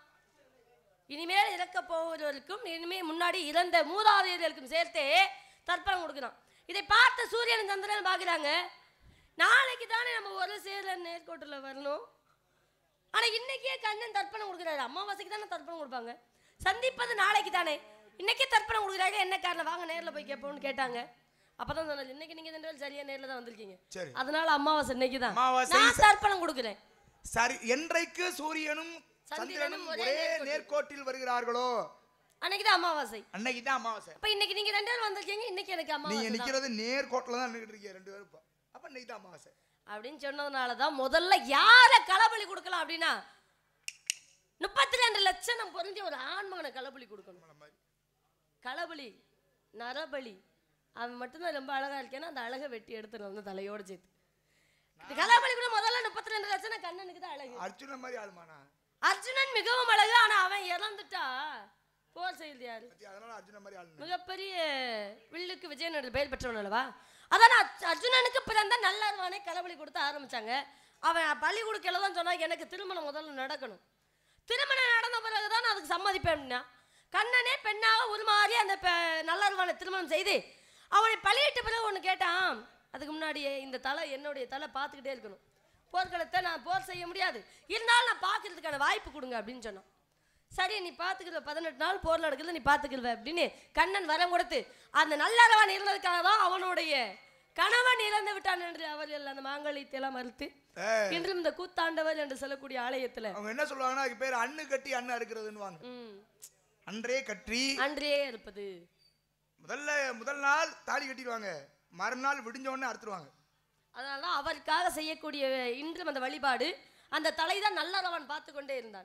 இனிமேல் இறக்க போவதற்கும் இனிமேல் முன்னாடி இறந்த மூதாதையர்களுக்கும் சேர்த்தே தர்ப்பணம் கொடுக்குறான் இதை பார்த்த சூரியன் சந்திரன் பார்க்குறாங்க நாளைக்கு தானே நம்ம ஒரு சேர நேர்கோட்டில் வரணும் ஆனால் இன்னைக்கே கண்ணன் தர்ப்பணம் கொடுக்குறாரு அமாவாசைக்கு தானே தர்ப்பணம் கொடுப்பாங்க சந்திப்பது நாளைக்கு தானே இன்னைக்கே தர்ப்பணம் கொடுக்குறாங்க என்ன காரணம் வாங்க நேரில் போய் கேட்போம்னு கேட்டாங்க அப்பதான் சொன்னது இன்னைக்கு நீங்க ரெண்டு பேரும் சரியா நேரில் தான் வந்திருக்கீங்க சரி அதனால அமாவாசை இன்னைக்கு தான் அமாவாசை நான் தர்ப்பணம் கொடுக்குறேன் சரி என்றைக்கு சூரியனும் சந்திரனும் ஒரே நேர்கோட்டில் வருகிறார்களோ அன்னைக்கு தான் அமாவாசை அன்னைக்கு தான் அமாவாசை அப்ப இன்னைக்கு நீங்க ரெண்டு பேரும் வந்திருக்கீங்க இன்னைக்கு எனக்கு நீங்க அமாவாசை தான். நிக்கிறது நேர்கோட்டில் தான் நின்றுட்டு இருக்கீங்க ரெண்டு பேரும் இப்ப. அப்ப இன்னைக்கு தான் அமாவாசை அப்படின்னு சொன்னதுனால தான் முதல்ல யார களபலி கொடுக்கலாம் அப்படின்னா முப்பத்தி ரெண்டு லட்சம் பொருந்தி ஒரு ஆண்மகனை களபலி கொடுக்கணும் களபலி நரபலி அவன் மட்டும்தான் ரொம்ப அழகா இருக்கேன்னா அந்த அழகை வெட்டி எடுத்துட்டு வந்து தலையோட சேர்த்து இந்த களபலி கூட முதல்ல முப்பத்தி ரெண்டு லட்சம் கண்ணனுக்கு தான் அழகு அர்ஜுனன் மாதிரி ஆளுமானா அர்ஜுனன் மிகவும் அழகு ஆனா அவன் இறந்துட்டா போர் செய்யுது யாரு அதனால அர்ஜுனன் மாதிரி ஆளு மிகப்பெரிய வில்லுக்கு விஜயன் என்று பெயர் பெற்றவன் அல்லவா அதான் அர்ஜு- அர்ஜுனனுக்கு பிறந்த நல்லவனை களபலி கொடுத்து ஆரம்பிச்சாங்க அவன் பலி கொடுக்கல தான் சொன்னா எனக்கு திருமணம் முதல்ல நடக்கணும் திருமணம் நடந்த பிறகுதான் நான் அதுக்கு சம்மதிப்பேன் அப்படின்னா கண்ணனே பெண்ணாக உருமாறி அந்த நல்லவனை திருமணம் செய்து அவனை பலியிட்ட பிறகு ஒன்று கேட்டான் அதுக்கு முன்னாடியே இந்த தலை என்னுடைய தலை பார்த்துக்கிட்டே இருக்கணும் போர்க்களத்தை நான் போர் செய்ய முடியாது இருந்தாலும் நான் பார்க்கறதுக்கான வாய்ப்பு கொடுங்க அப்படின்னு சொன்னான் சரி நீ பார்த்துக்கிற பதினெட்டு நாள் போர் நடக்குது நீ பார்த்துக்கிடுவ அப்படின்னு கண்ணன் வரம் கொடுத்து அந்த நல்லறவன் இருந்ததுக்காக தான் அவனுடைய கணவன் இறந்து விட்டான் என்று அவர்கள் அந்த மாங்கல்யத்தை எல்லாம் மறுத்து இன்றும் இந்த கூத்தாண்டவர் என்று சொல்லக்கூடிய ஆலயத்துல அவங்க என்ன சொல்லுவாங்கன்னா அதுக்கு பேர் அண்ணு கட்டி அண்ணு அறுக்கிறதுன்னு வாங்க ம், அன்றே கட்டி அன்றே இருப்பது முதல்ல முதல் நாள் தாலி கட்டிடுவாங்க மறுநாள் விடிஞ்ச உடனே அறுத்துருவாங்க அதனால அவருக்காக செய்யக்கூடிய இன்றும் அந்த வழிபாடு அந்த தலைதான் நல்லறவன் பார்த்து கொண்டே இருந்தான்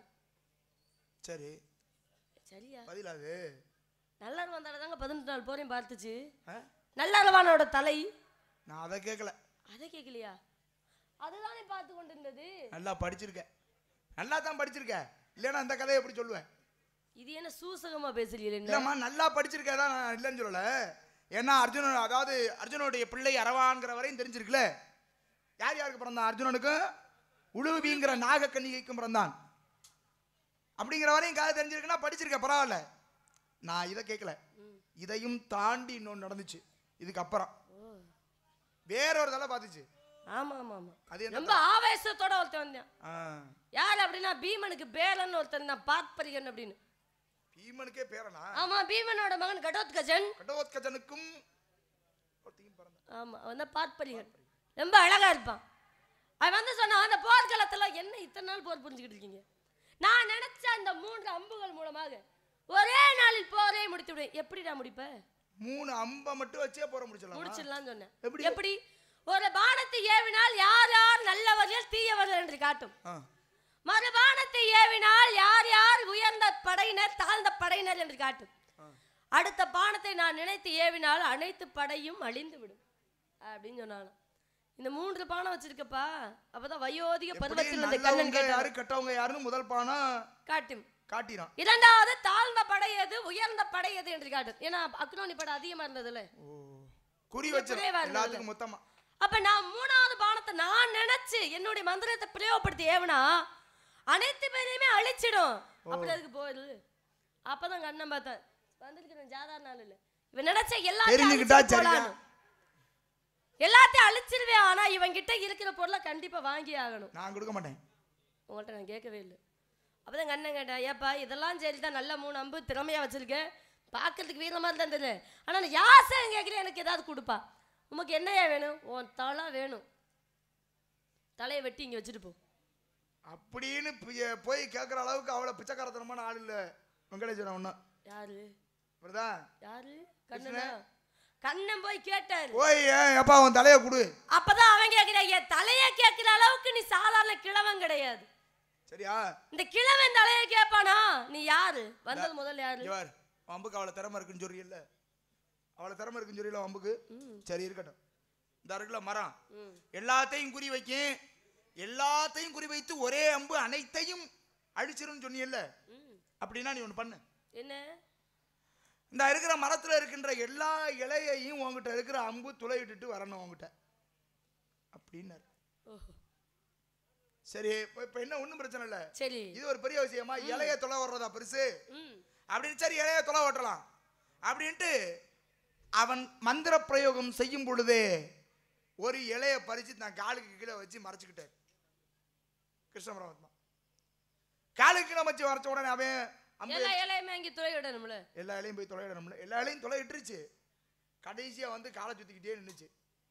சரி சரியா பதிலாது நல்லறவன் தலை தாங்க பதினெட்டு நாள் போரையும் பார்த்துச்சு ஆ? நல்லறவனோட தலை நான் அதை கேட்கல அதை கேட்கலையா அதுதானே பார்த்து கொண்டிருந்தது நல்லா படிச்சிருக்கேன் நல்லா தான் படிச்சிருக்கேன் இல்லைன்னா அந்த கதையை எப்படி சொல்லுவேன் இது என்ன சூசகமா பேசுறீங்க இல்லம்மா நல்லா படிச்சிருக்கேன் தான் நான் இல்லைன்னு சொல்லல ஏன்னா அர்ஜுனன் அதாவது அர்ஜுனனுடைய பிள்ளை அரவான்கிற வரையும் தெரிஞ்சிருக்குல்ல யார் யாருக்கு பிறந்தான் அர்ஜுனனுக்கும் உழுவிங்கிற நாக கன்னிகைக்கும் பிறந்தான் அப்படிங்கிற வரையும் கதை தெரிஞ்சிருக்குன்னா படிச்சிருக்கேன் பரவாயில்ல நான் இதை கேட்கல இதையும் தாண்டி இன்னொன்று நடந்துச்சு இதுக்கு அப்புறம் வேற ஒரு தலை பார்த்துச்சு ஆமா ஆமா ஆமா அது என்ன ரொம்ப ஆவேசத்தோட ஒருத்தன் வந்தான் ஆ, யார் அப்படின்னா பீமனுக்கு பேரன் ஒருத்தன் தான் பார்ப்பரிகன் அப்படின்னு பீமனுக்கே பேரனா ஆமா பீமனோட மகன் கடோத்கஜன் கடோத்கஜனுக்கும் ஒருத்தியும் பிறந்தான். ஆமா அவன் தான் பார்ப்பரிகன் ரொம்ப அழகா இருப்பான் அவன் வந்து சொன்னான் அந்த போர்க்களத்துல என்ன இத்தனை நாள் போர் புரிஞ்சுக்கிட்டு இருக்கீங்க நான் நினைச்ச அந்த மூன்று அம்புகள் மூலமாக ஒரே நாளில் போரே முடித்து விடுவேன் எப்படி நான் முடிப்பேன் மூணு அம்பை மட்டும் வச்சே போற முடிச்சிடலாம் முடிச்சிடலாம்னு சொன்னேன் எப்படி? எப்படி ஒரு பானத்தை ஏவினால் யார் யார் நல்லவர்கள் தீயவர்கள் என்று காட்டும் மறுபானத்தை ஏவினால் யார் யார் உயர்ந்த படையினர் தாழ்ந்த படையினர் என்று காட்டும். அடுத்த பானத்தை நான் நினைத்து ஏவினால் அனைத்து படையும் அழிந்து விடும் அப்படின்னு சொன்னாலும். இந்த மூன்று பானம் வச்சிருக்கப்பா, அப்பதான் வயோதிக பருவத்தில் இந்த கண்ணன் யாரு கட்டவங்க யாருன்னு முதல் பானம் காட்டும் காட்டினான். இரண்டாவது தாழ்ந்த படை எது உயர்ந்த படை எது என்று காட்டும். ஏன்னா அக்னோனி படம் அதிகமா இருந்ததுல குறி வச்சு எல்லாத்துக்கும் மொத்தமா. அப்ப நான் மூணாவது பானத்தை நான் நினைச்சு என்னுடைய மந்திரத்தை பிரயோகப்படுத்தி ஏவனா அனைத்து பேரையுமே அழிச்சிடும். அப்படி அதுக்கு போயிடுது. அப்பதான் கண்ணன் பார்த்தேன் வந்திருக்கிறேன் சாதாரண நாள் இல்ல. இவன் நினைச்ச எல்லாத்தையும் எல்லாத்தையும் அழிச்சிருவேன். ஆனா இவன் கிட்ட இருக்கிற பொருளை கண்டிப்பா வாங்கி ஆகணும். நான் கொடுக்க மாட்டேன். உங்கள்கிட்ட நான் கேட்கவே இல்லை. அப்பதான் கண்ணன் கேட்டேன், ஏப்பா இதெல்லாம் சரிதான், நல்ல மூணு அம்பு திறமையா வச்சிருக்கேன், பார்க்கறதுக்கு வீரமா தான் தெரியல, ஆனா நான் யாசை கேட்கிறேன், எனக்கு ஏதாவது கொடுப்பா. உமக்கு என்னையா வேணும்? உன் தலை வேணும், தலையை வெட்டி இங்க வச்சுட்டு போ அப்படின்னு போய் கேட்கற அளவுக்கு அவ்வளவு பிச்சைக்காரத்தனமான ஆள் இல்ல வெங்கடேஸ்வரன். ஒண்ணு யாரு யாரு கண்ணனா? கண்ணன் போய் கேட்டாரு, ஓய் அப்பா உன் தலையை கொடு. அப்பதான் அவன் கேட்கிறான், என் தலையை கேட்கிற அளவுக்கு நீ சாதாரண கிழவன் கிடையாது. சரியா? இந்த கிழவன் தலையை கேட்பானா? நீ யாரு? வந்தது முதல்ல யாரு? யார்? அம்புக்கு அவளை திறமை இருக்குன்னு சொல்றீல்ல, அவளை திறமை இருக்குன்னு சொல்றீல அம்புக்கு. சரி இருக்கட்டும். இந்த இருக்குல்ல மரம், எல்லாத்தையும் குறி வைக்கும், எல்லாத்தையும் குறி வைத்து ஒரே அம்பு அனைத்தையும் அழிச்சிரும் சொன்னீல்ல. அப்படின்னா நீ ஒண்ணு பண்ணு. என்ன? இந்த இருக்கிற மரத்துல இருக்கின்ற எல்லா இலையையும் உங்ககிட்ட இருக்கிற அம்பு துளையிட்டு வரணும் உங்ககிட்ட அப்படின்னாரு. சரி இப்ப என்ன ஒண்ணும் பிரச்சனை இல்ல. சரி இது ஒரு பெரிய விஷயமா? இலைய தொலை வர்றதா பெருசு அப்படின்னு. சரி இலைய தொலை ஓட்டலாம் அப்படின்ட்டு அவன் மந்திர பிரயோகம் செய்யும் பொழுதே ஒரு இலைய பறிச்சு தான் காலுக்கு கீழே வச்சு மறைச்சுக்கிட்டார் கிருஷ்ண பரமாத்மா. காலுக்கு கீழே வச்சு மறைச்ச உடனே அவன் எல்லா இலையுமே அங்கே துளையிடணும்ல, எல்லா இலையும் போய் தொலையிடணும்ல, எல்லா இலையும் தொலையிட்டுருச்சு. கடைசியா வந்து காலை சுத்திக்கிட்டே நின்றுச்சு.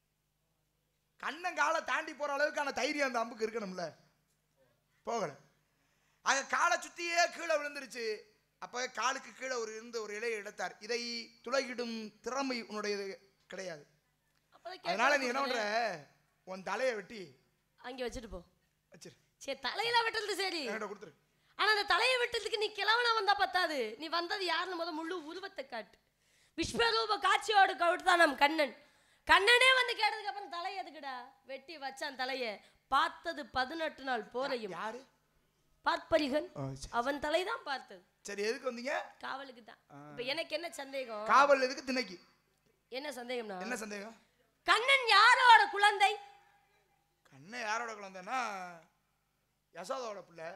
கண்ணன் காலை தாண்டி போற அளவுக்கான தைரியம் அந்த அம்புக்கு இருக்கணும்ல, போகல. அங்க காலை சுத்தியே கீழே விழுந்துருச்சு. அப்ப காலுக்கு கீழே ஒரு இருந்த ஒரு இலையை எடுத்தார். இதை துளையிடும் திறமை உன்னுடையது கிடையாது. அதனால நீ என்ன பண்ற, உன் தலையை வெட்டி அங்க வச்சுட்டு போ. வச்சிரு. சரி தலையில வெட்டுறது சரி, என்கிட்ட கொடுத்துரு. ஆனா அந்த தலையை வெட்டுறதுக்கு நீ கிழவனா வந்தா பத்தாது, நீ வந்தது யாருன்னு முத முழு உருவத்தை காட்டு. விஸ்வரூப காட்சியோடு கவுட்டுதான் நம் கண்ணன். கண்ணனே வந்து கேட்டதுக்கு அப்புறம் தலை எதுக்குடா வெட்டி வச்சான் தலைய. பார்த்தது பதினெட்டு நாள் போரையும். யாரு? பார்ப்பரிகன். அவன் தலைதான் பார்த்தது. சரி எதுக்கு வந்தீங்க? காவலுக்கு தான். இப்ப எனக்கு என்ன சந்தேகம்? காவல் எதுக்கு? திணைக்கு என்ன சந்தேகம்னா? என்ன சந்தேகம்? கண்ணன் யாரோட குழந்தை? கண்ணன் யாரோட குழந்தைன்னா யசோதாவோட பிள்ளை.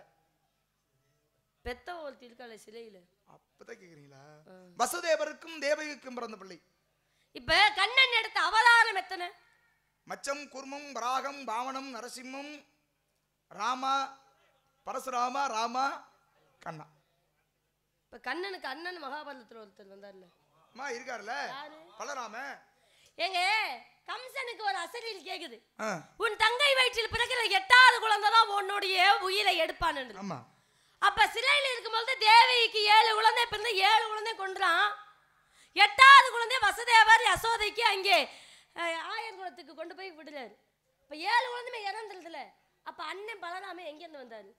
பெத்த ஒருத்தி இருக்காளே சிலையில, அப்பதான் கேக்குறீங்களா? வசுதேவருக்கும் தேவகிக்கும் பிறந்த பிள்ளை. இப்ப கண்ணன் எடுத்த அவதாரம் எத்தனை? மச்சம், குர்மம், வராகம், பாவனம், நரசிம்மம், ராமா, பரசுராமா, ராமா, கண்ணா. இப்ப கண்ணனுக்கு அண்ணன் மகாபாரதத்துல ஒருத்தர் வந்தார்ல, அம்மா இருக்காருல்ல பலராம. ஏங்க கம்சனுக்கு ஒரு அசரீல் கேக்குது, உன் தங்கை வயிற்றில் பிறக்கிற எட்டாவது குழந்தை தான் உன்னுடைய உயிரை எடுப்பான்னு. ஆமா. அப்ப சிலையில இருக்கும்போது தேவிக்கு ஏழு குழந்தை பிறந்த ஏழு குழந்தை கொன்றான். எட்டாவது குழந்தை வசுதேவர் யசோதைக்கு அங்கே ஆயர் குலத்துக்கு கொண்டு போய் விடுறாரு. இப்ப ஏழு குழந்தைமே இறந்துருதுல, அப்ப அண்ணன் பலராம எங்க இருந்து வந்தாரு?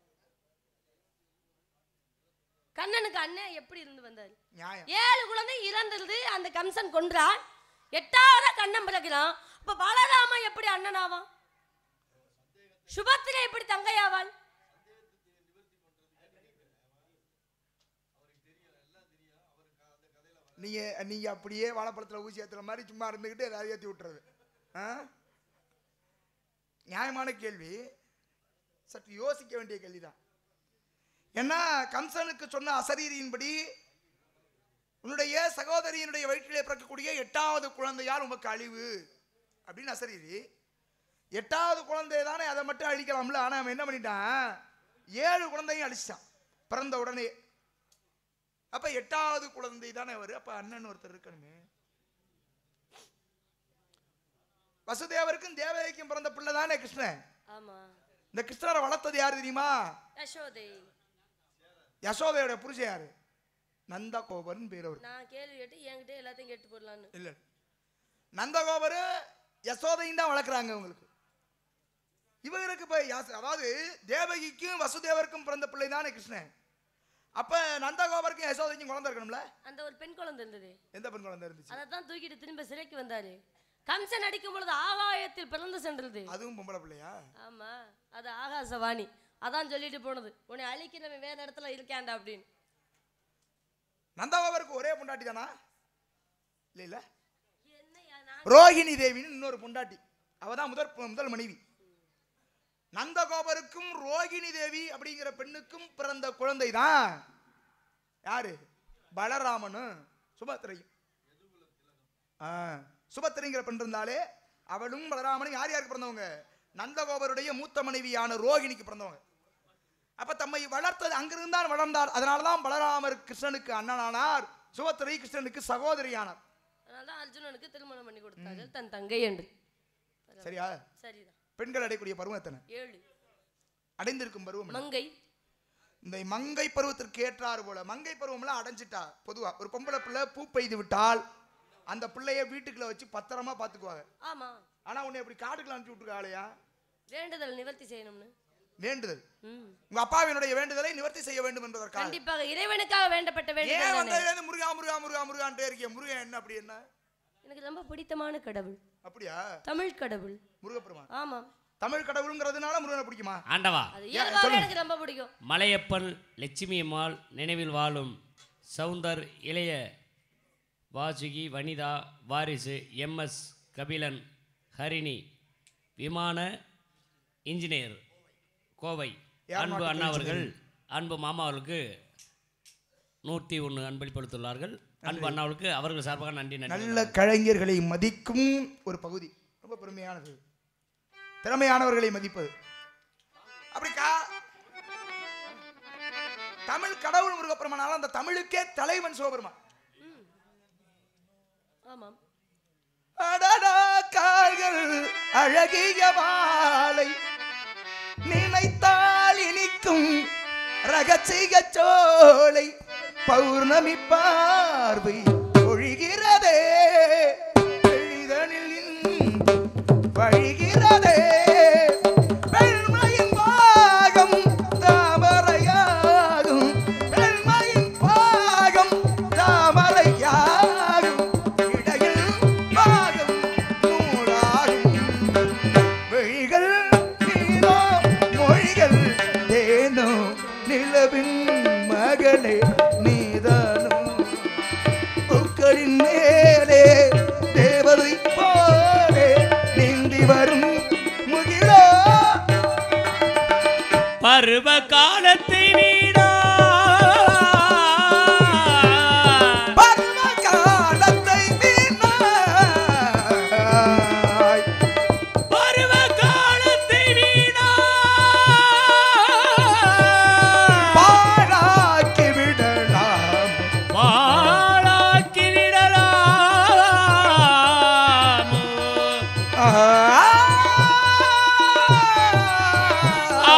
கண்ணனுக்கு அண்ணன் எப்படி இருந்து வந்தாரு? ஏழு குழந்தை இறந்துருது, அந்த கம்சன் கொன்றான். எட்டாவதா கண்ணன் பிறகுறான். அப்ப பலராம எப்படி அண்ணனாவான்? சுபத்திரை எப்படி தங்கையாவாள்? நீங்க நீங்க அப்படியே வாழைப்பழத்துல ஊசி ஏத்துற மாதிரி சும்மா இருந்துகிட்டு ஏதாவது ஏற்றி விட்டுறது நியாயமான கேள்வி, சற்று யோசிக்க வேண்டிய கேள்விதான். ஏன்னா கம்சனுக்கு சொன்ன அசரீரியின்படி உன்னுடைய சகோதரியினுடைய வயிற்றிலே பிறக்கக்கூடிய எட்டாவது குழந்தையால் உமக்கு அழிவு அப்படின்னு அசரீரி. எட்டாவது குழந்தை தானே, அதை மட்டும் அழிக்கலாம்ல. ஆனா அவன் என்ன பண்ணிட்டான், ஏழு குழந்தையும் அழிச்சிட்டான் பிறந்த உடனே. அப்ப எட்டாவது குழந்தை தானே அவரு. அப்ப அண்ணன் ஒருத்தர் இருக்கணுமே. வசுதேவருக்கும் தேவதைக்கும் பிறந்த பிள்ளை தானே கிருஷ்ணன். ஆமா. இந்த கிருஷ்ணரை வளர்த்தது யாரு தெரியுமா? யசோதை. யசோதையோட புருஷன் யாரு? நந்தகோபர் பேர். அவர் நான் கேள்வி கேட்டு என்கிட்ட எல்லாத்தையும் கேட்டு போடலான்னு இல்ல. நந்தகோபர் யசோதையும் தான் வளர்க்குறாங்க உங்களுக்கு. இவருக்கு இப்ப யாச- அதாவது தேவகிக்கும் வசுதேவருக்கும் பிறந்த பிள்ளை தானே கிருஷ்ணன். அப்ப நந்தகோபருக்கும் யசோதைக்கும் குழந்தை இருக்கணும்ல. அந்த ஒரு பெண் குழந்தை இருந்தது. எந்த பெண் குழந்தை இருந்துச்சு? அதை தான் தூக்கிட்டு திரும்ப சிறைக்கு வந்தாரு. கம்சன் அடிக்கும் பொழுது ஆகாயத்தில் பிறந்து சென்றது. அதுவும் பொம்பளை பிள்ளையா? ஆமா, அது ஆகாசவாணி. அதான் சொல்லிட்டு போனது, உன்னை அழிக்கிறவன் வேற இடத்துல இருக்காண்டா அப்படின்னு. நந்தகோபருக்கு ஒரே பொண்டாட்டி தானா? இல்ல இல்ல, என்னையா நான் ரோஹிணி தேவின்னு இன்னொரு பொண்டாட்டி, அவதான் முதல் முதல் மனைவி. நந்தகோபருக்கும் ரோகிணி தேவி அப்படிங்கிற பெண்ணுக்கும் பிறந்த குழந்தை தான் யாரு? பலராமனும் சுபத்திரையும். சுபத்திரைங்கிற பெண் இருந்தாலே அவளும் பலராமனும் யார் யாருக்கு பிறந்தவங்க? நந்தகோபருடைய மூத்த மனைவியான ரோகிணிக்கு பிறந்தவங்க. அப்ப தம்மை வளர்த்தது அங்கிருந்தான் வளர்ந்தார். அதனாலதான் பலராமர் கிருஷ்ணனுக்கு அண்ணனானார், சுபத்திரை கிருஷ்ணனுக்கு சகோதரியானார். அதனாலதான் அர்ஜுனனுக்கு திருமணம் பண்ணி கொடுத்தார்கள் தன் தங்கை என்று. சரியா? சரிதான். பெண்கள் அடையக்கூடிய பருவம் எத்தனை? ஏழு. அடைந்திருக்கும் பருவம் மங்கை. இந்த மங்கை பருவத்திற்கு ஏற்றாறு போல மங்கை பருவம்லாம் அடைஞ்சிட்டா. பொதுவா ஒரு பொம்பளை பிள்ளை பூ பெய்து விட்டால் அந்த பிள்ளைய வீட்டுக்குள்ள வச்சு பத்திரமா பாத்துக்குவாங்க. ஆமா. ஆனா உன்னை எப்படி காட்டுக்குள்ள அனுப்பிச்சு விட்டுருக்காளையா? வேண்டுதல் நிவர்த்தி செய்யணும்னு. வேண்டுதல். ம். உங்க அப்பாவினுடைய வேண்டுதலை நிவர்த்தி செய்ய வேண்டும் என்பதற்காக. கண்டிப்பாக இறைவனுக்காக வேண்டப்பட்ட ஏன் வேண்டுதல். வந்ததுல முருகா முருகா முருகா முருகான்ட்டே இருக்கீங்க? முருகன் என்ன அப்படி என்ன? எனக்கு ரொம்ப பிடித்தமான கடவுள். அப்படியா? தமிழ் கடவுள் முருகப்பெருமான். ஆமா. தமிழ் கடவுளுங்கிறதுனால முருகனை பிடிக்குமா? ஆண்டவா, அது இயல்பாவே எனக்கு ரொம்ப பிடிக்கும். மலையப்பன் லட்சுமி அம்மாள் நினைவில் வாழும் சவுந்தர் இளைய வாசுகி வனிதா வாரிசு எம்எஸ் கபிலன் ஹரிணி விமான இன்ஜினியர் கோவை அன்பு அண்ணா அவர்கள் அன்பு மாமா அவர்களுக்கு நூற்றி ஒன்று அன்பளிப்படுத்துள்ளார்கள். அன்பு அண்ணாவுக்கு அவர்கள் சார்பாக நன்றி. நன்றி. நல்ல கலைஞர்களை மதிக்கும் ஒரு பகுதி ரொம்ப பெருமையானது. திறமையானவர்களை மதிப்பது. அப்படி தமிழ் கடவுள் முருகப்பெருமானால அந்த தமிழுக்கே தலைவன் சிவபெருமான். ஆமாம். அடடா கால்கள் அழகிய மாலை நினைத்தால் இனிக்கும் ரகசிய சோலை பௌர்ணமி பார்வை ஒழிகிறதே எளிதனில் வழிகிறதே பெண்மையின் பாகம் தாமரையாகும் பெண்மையின் பாகம் தாமரையாகும் இடையில் பாகம் நூலாகும் வெழிகள் நீனோ மொழிகள் தேனோ நிலவின் மகளே நீதானோ பூக்களின் மேலே தேவதை போலே நீந்தி வரும் முகிலோ பருவ காலத்தை நீடா பருவ காலத்தை வீணாய் பருவ காலத்தை நீடா பாழாக்கி விடலாம் பாழாக்கி விடலாம். ஆ ஆ.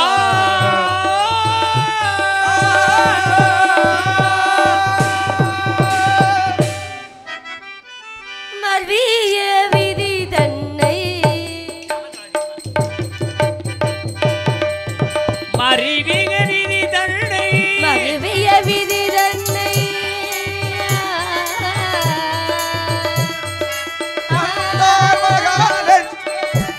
மர்விய விதி தன்னை மறிவிக நிதி தன்னை மர்விய விதி தன்னை மகாலன்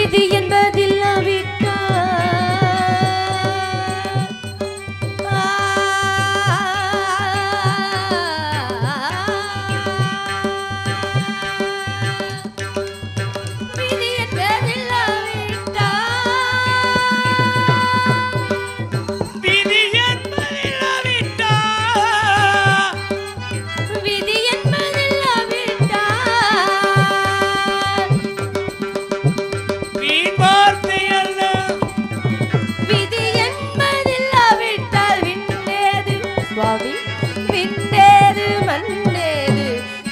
விதி என்பதில்லாவிட்டால் விதி என்பதில்லாவிட்டால் விதி என்பதில்லாவிட்டால் விதி என்பதில்லாவிட்டால் வீண் வார்த்தையல்ல விதி என்பதில்லாவிட்டால் விண்ணேது சுவாமி விண்ணேது மண்ணேது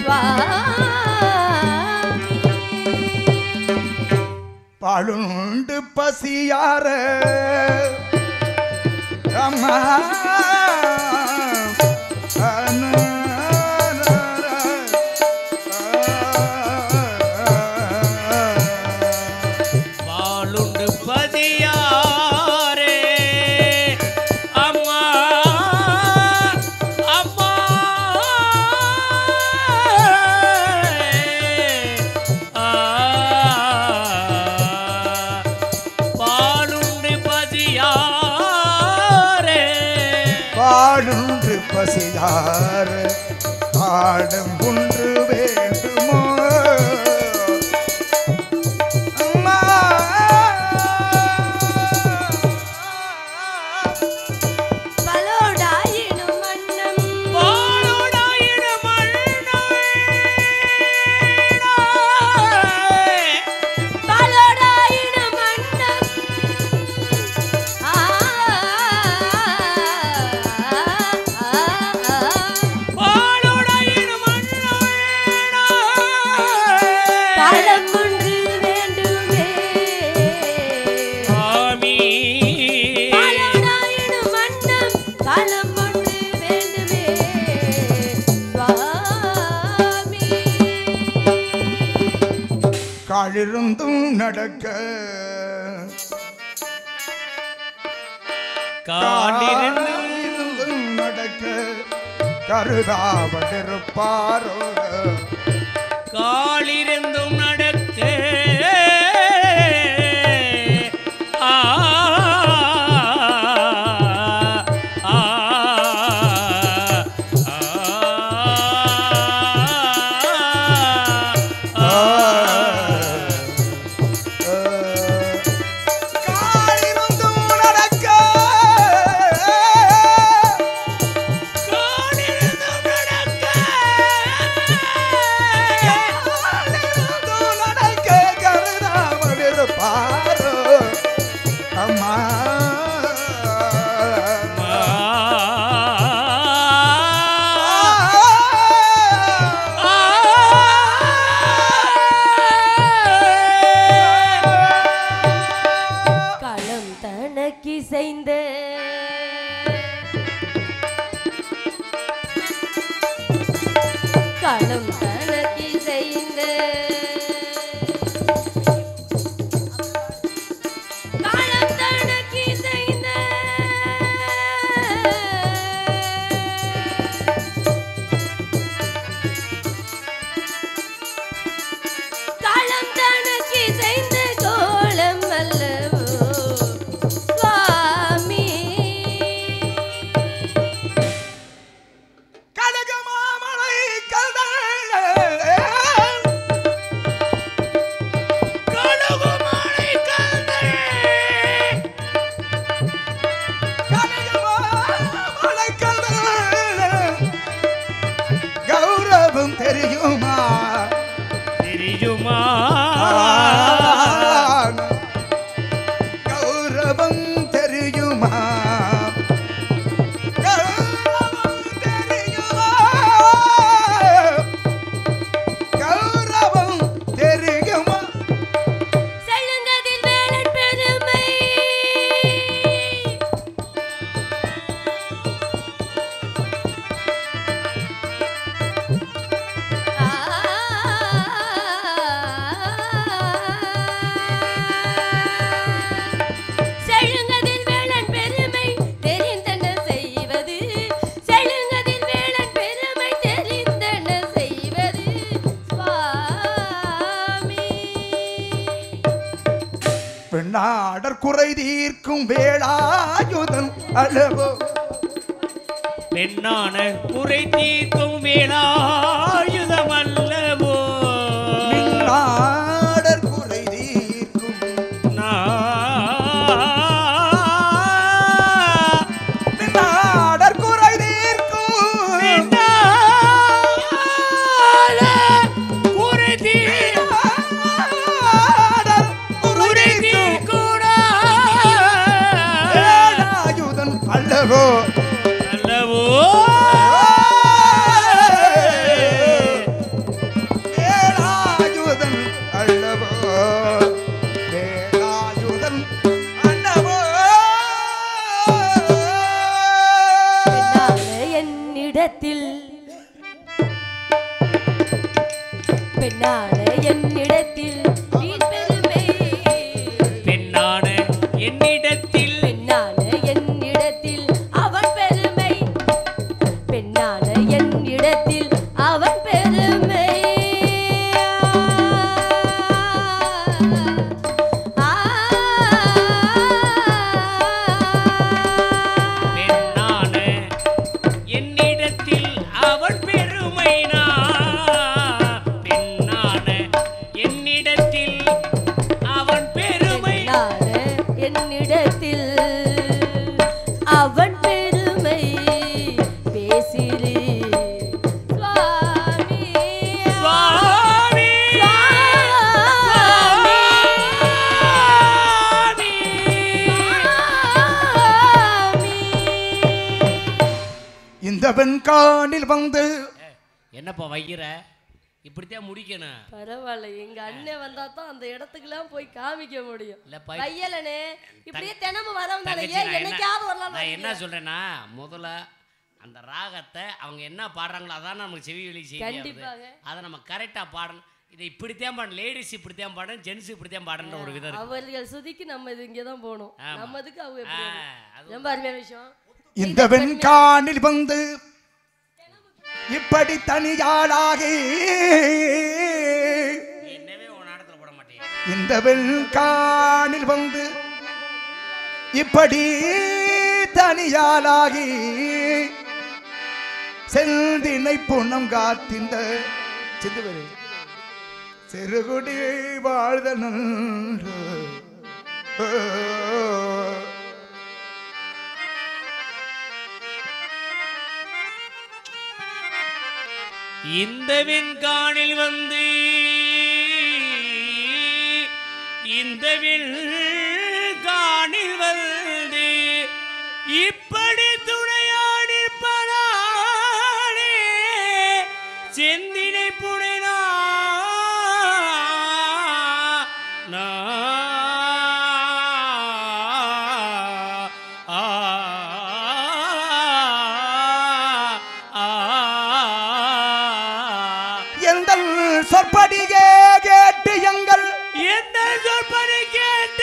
சுவாமி பாலுண்டு பசியார அம்மா வாளுண்டு பதியாரே அம்மா அம்மா ஆ, வாளுண்டு பதியாரே பாலுண்டு பசியார ஆடம் ஒன்று வேண்டுமோ அம்மா பலோடாயினும் மன்னம் வாளுடாயின மன்னவே பலோடாயினும் மன்னம் ஆ வாளுடாயின மன்னவே பலம் ஒன்று வேண்டுமே சாமி பலோடாயினும் மன்னம் பலம் ஒன்று வேண்டுமே சுவாமி காலிருந்தும் நடக்க காலிருந்து காலிருந்தும் நடக்க கருதாவட்டிருப்பாரோ காலிருந்தும் நடக்க ஆ ஆ ஆ காலிருந்தும் நடக்க காலிருந்தும் நடக்க காலிருந்தும் பெண்ணாடர் குறை தீர்க்கும் வேளாயுதன் அளவோ பெண்ணான குறை தீர்க்கும் வேலாயுதம் அல்லவோ பெண்ணாடர் குறை தீர்க்கும் பெண்ணாடர் குறை தீர்க்கும் குறை பெண்ணாடர் குறை தீர்க்கும் வேளாயுதன் அல்லவோ அல்லவோ வேலாயுதன் அல்லவோ வேலாயுதன் அல்லவோ பெண்ணான என்னிடத்தில் பெண்ணான என்னிடத்தில் வீண் பெருமை பெண்ணான என்னிடத்தில் பெண்ணான என்னிடத்தில் அவன் பெருமை பெண்ணான என்னிடத்தில் அவன் பெருமை ஆ, பெண்ணான என்னிடத்தில் அவன் பெருமை நான் பெண்ணான என்னிடத்தில் அவன் பெருமை பெண்ணான என்னிடத்தில் அவன் பெருமை பேசிலே சுவாமி சுவாமி இந்த வெண்கானில் வந்து என்னப்பா வைக்கிற இப்படித்தான் முடிக்கணும் பரவாயில்ல எங்க அண்ணன் வந்தா தான் அந்த இடத்துக்குலாம் போய் காமிக்க முடியும் இல்ல, பை- தையலனே இப்படியே தினமும் வரவங்க தங்கச்சி, ஏன் நான் என்ன- என்னைக்காவது வரலாம் நான் என்ன சொல்றேன்னா முதல்ல அந்த ராகத்தை அவங்க என்ன பாடுறாங்களோ அதான் நமக்கு செவி வழி செய்ய கண்டிப்பாக. அதை நம்ம கரெக்டா பாடணும். இதை இப்படித்தான் பாடணும், லேடிஸ் இப்படித்தான் பாடணும், ஜென்ஸ் இப்படித்தான் பாடணுன்ற ஒரு விதம் இருக்கு. அவர்கள் சுதிக்கு நம்ம இது இங்கே தான் போகணும் ஆமா. நம்மதுக்கு அவங்க எப்படி ஆ, வரணும்? அது ரொம்ப அருமையான விஷயம் இந்த வெண்கானில் வந்து இப்படி தனியாளாகி என்னவே உன் இடத்துல போட மாட்டேன். இந்த வெண்கானில் வந்து இப்படி தனியாளாகி செல்தினை பொன்னம் காத்திந்த சிந்துவரு சிறுகுடி வாழ்தனன் இந்த வெண்கானில் வந்து இந்த வெண்கானில் வந்து இப்படி துணையாடிப்பனானே செந்தினை புனைனா எந்த சொற்படியே கேட்டு எங்கள் எந்த சொற்படி கேட்ட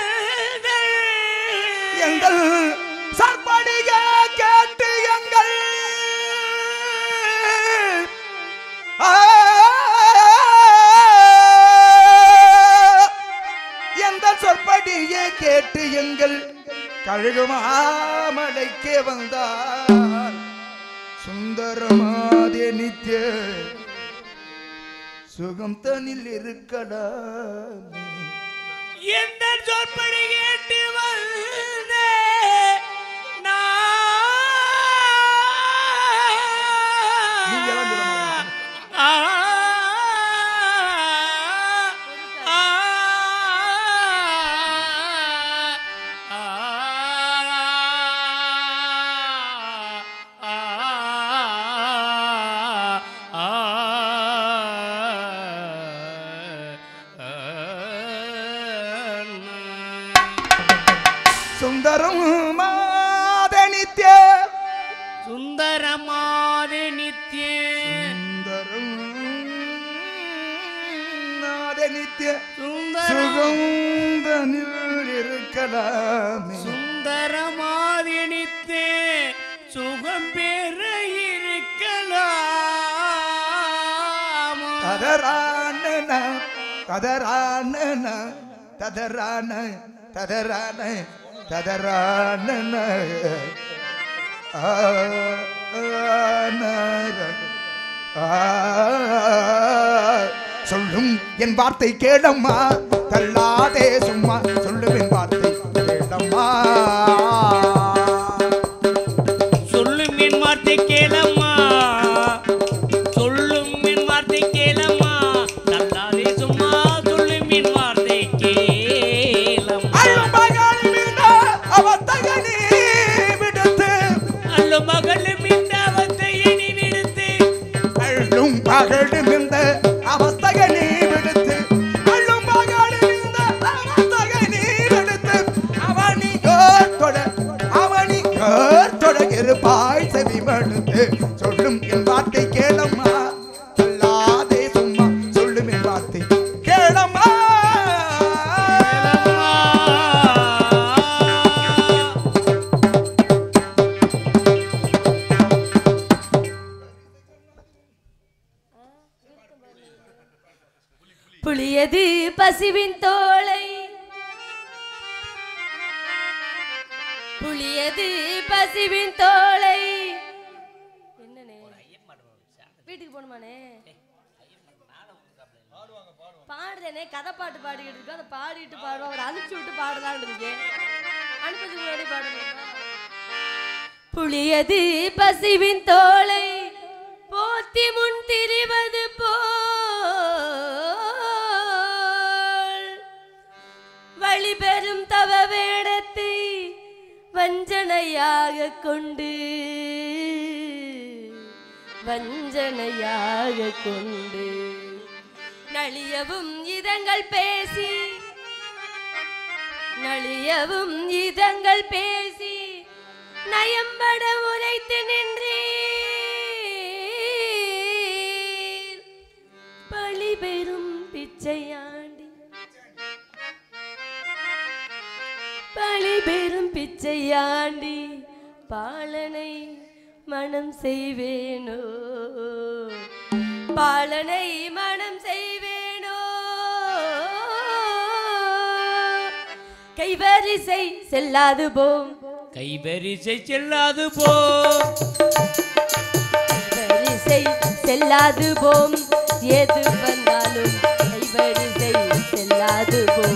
எங்கள் சொற்படியே கேட்டு எங்கள் ஆ, எந்த சொற்படியே கேட்டு எங்கள் கழுகுமாமலைக்கே வந்தார் சுந்தரமாதே நித்ய சுகம் தனில் இருக்கலாம் எந்த சொற்படி கேட்டு வந்த நீங்க எல்லாம் சொல்ல மாட்டீங்க. சுந்தரம் மாதனித்ய சுந்தரமாத நித்ய சுந்தரம் மாதனித்ய சுந்தர சுகம் தனில் இருக்கலாமே சுந்தரமாத நித்ய சுகம் பெற இருக்கலாம் கதரான கதரான ததரான ததரான ததரான சொல்லும் என் வார்த்தை கேளம்மா தள்ளாதே சும்மா சொல்லும் என் வார்த்தை கேளம்மா சொல்லும் என் வார்த்தை கேளம்மா சொல்லும் என் வார்த்தை கேளம்மா தள்ளாதே சும்மா சொல்லும் என் வார்த்தை கேளம்மா அவத்தகனே விடுத்து அள்ளும் மகளும் இந்த அவத்தையணி விடுத்து அள்ளும் மகளும் இந்த அவஸ்தகனே விடுத்து அள்ளும் மகளும் இந்த அவஸ்தகனே விடுத்து அவனியோர் தொட அவனியோர் தொட இருப்பாய் செவி மடுத்து சொல்லும் என் வார்த்தை கேளம்மா சொல்லாதே சும்மா சொல்லும் என் வார்த்தை கேளம்மா புளியது பசுவின் தோளை புளியது பசுவின் தோளை என்னனே வீட்டுக்கு போகணுமானே பாடுதேனே கதை பாட்டு பாடிக்கிட்டு இருக்கோம் அதை பாடிட்டு பாடுவோம் அவர் அனுப்பிச்சு விட்டு பாடலான் இருக்கேன் அனுப்பதுக்கு முன்னாடி பாடுவோம் புளியது பசுவின் தோளை போத்தி முன் திரிவது போல் வழிபெறும் தவ வேடத்தை வஞ்சனையாக கொண்டு வஞ்சனையாக கொண்டு நளியவும் இதங்கள் பேசி நளியவும் இதங்கள் பேசி நயம்பட உரைத்து நின்றீர் பழி பெறும் பிச்சையாண்டி பழி பெறும் பிச்சையாண்டி பாலனை மனம் செய்வேனோ பாலனை மனம் செய்வேனோ கைவரிசை செல்லாது போம் கைவரிசை செல்லாது போ கைவரிசை செல்லாது போம் எது வந்தாலும் கைவரிசை செல்லாது போம்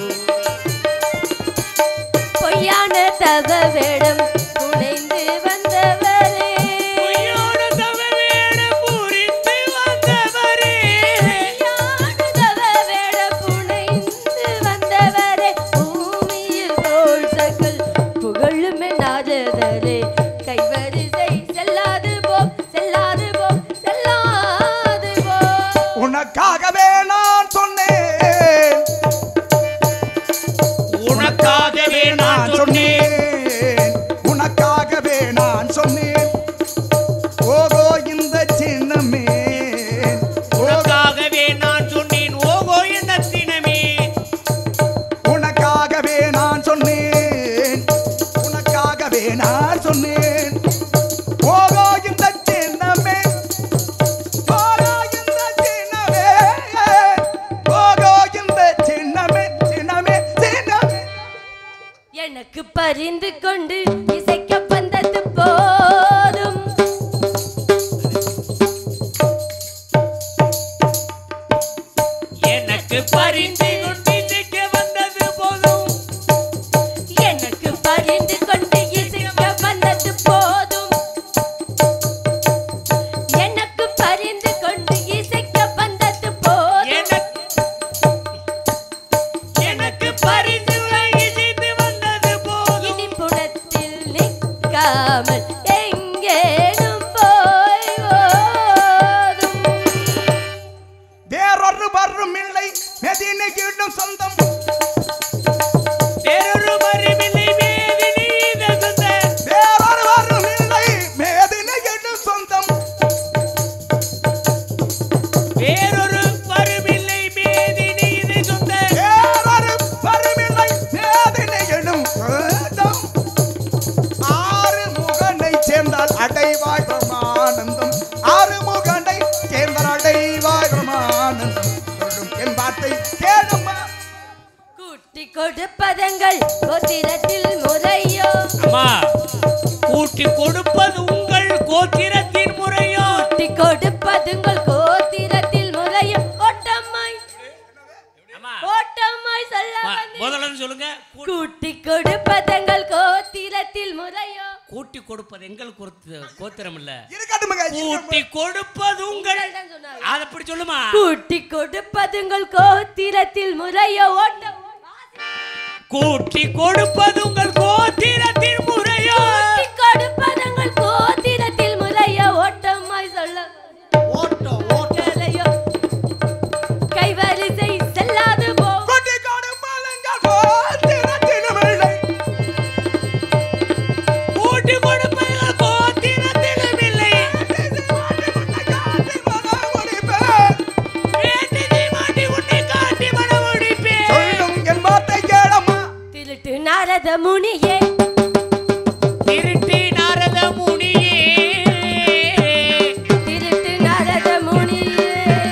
பொய்யான தவ வேடம் புனைந்து வந்தவரே பொய்யான தவ வேடம் புரிந்து வந்தவரே பொய்யான தவ வேடம் புனைந்து வந்தவரே பூமியில் போல் சகல் புகழும் நாதரே கைவரிசை செல்லாது போம் செல்லாது போம் செல்லாது போம் உனக்காகவே நான் சொன்னேன் உனக்காகவே நான் சொன்னேன் உனக்காகவே நான் சொன்னேன் ஓகோ இந்த சின்னமே உனக்காகவே நான் சொன்னேன் ஓகோ என்ன தினமே உனக்காகவே நான் சொன்னேன் உனக்காகவே நான் சொன்னேன் ஓகோ இந்த சின்னமே ஓகோ இந்த சின்னமே ஓகோ இந்த சின்னமே சின்னமே சின்னமே எனக்கு பரிந்து கொண்டு இசைக்க வந்தது போதும் எனக்கு பரிந்து கொண்டு இசைக்க வந்தது போதும் எனக்கு பரிந்து கொண்டு இசைக்க வந்தது போதும் எனக்கு பரிந்து கொண்டு இசைக்க வந்தது போதும் எனக்கு எனக்கு பரிந்து இசைத்து வந்தது போதும் இனி புறத்தில் நிற்காமல் எங்கேனும் போய் ஓதும் வேறொரு வரும் இல்லை மெதினை கீழும் சொந்தம் வேறொரு மறுமில்லை வேதினி இது சொந்த வேறொரு வரும் இல்லை மெதினை கீழும் சொந்தம் வேறொரு மறுமில்லை வேதினி இது சொந்த வேறொரு வரும் இல்லை மெதினை கீழும் சொந்தம் ஆறு முகனே பதங்கள் கோத்திரத்தில் முறையோ அம்மா கூட்டி கொடுப்பது உங்கள் கோத்திரத்தின் முறையோ கூட்டி கொடுப்பது உங்கள் கோத்திரத்தில் முறையோ ஓட்டம்மாய் ஓட்டம்மாய் சொல்ல முதல்ல சொல்லுங்க கூட்டி கொடுப்பதங்கள் கோத்திரத்தில் முறையோ கூட்டி கொடுப்பது எங்கள் கோத்திரம் இல்ல இருக்கட்டும்ங்க. கூட்டி கொடுப்பது உங்கள் அத அப்படி சொல்லுமா கூட்டி கொடுப்பது உங்கள் கோத்திரத்தில் முறையோ ஓட்டம் கூட்டி கொடுப்பது உங்கள் கோத்திரத்தின் முறையோ கூட்டி கொடுப்பது உங்கள் கோத்திரத்தில் முறையோ ஓட்டம்மாய் சொல்ல ஓட்டம் ஓட்டலையோ கைவரிசை செல்லாது போ கொட்டி கொடுப்பாலங்கள் கோத்திரத்திலும் இல்லை. கூட்டி கொடுப்பது கோத்திரத்திலும் இல்லை வேண்டியதை மாட்டி உன்னை காட்டி மனமுடிப்பேன் சொல்லும் என் வார்த்தை கேளம்மா. திருட்டு நாரத முனியே திருட்டி நாரத முனியே திருட்டு நாரத முனியே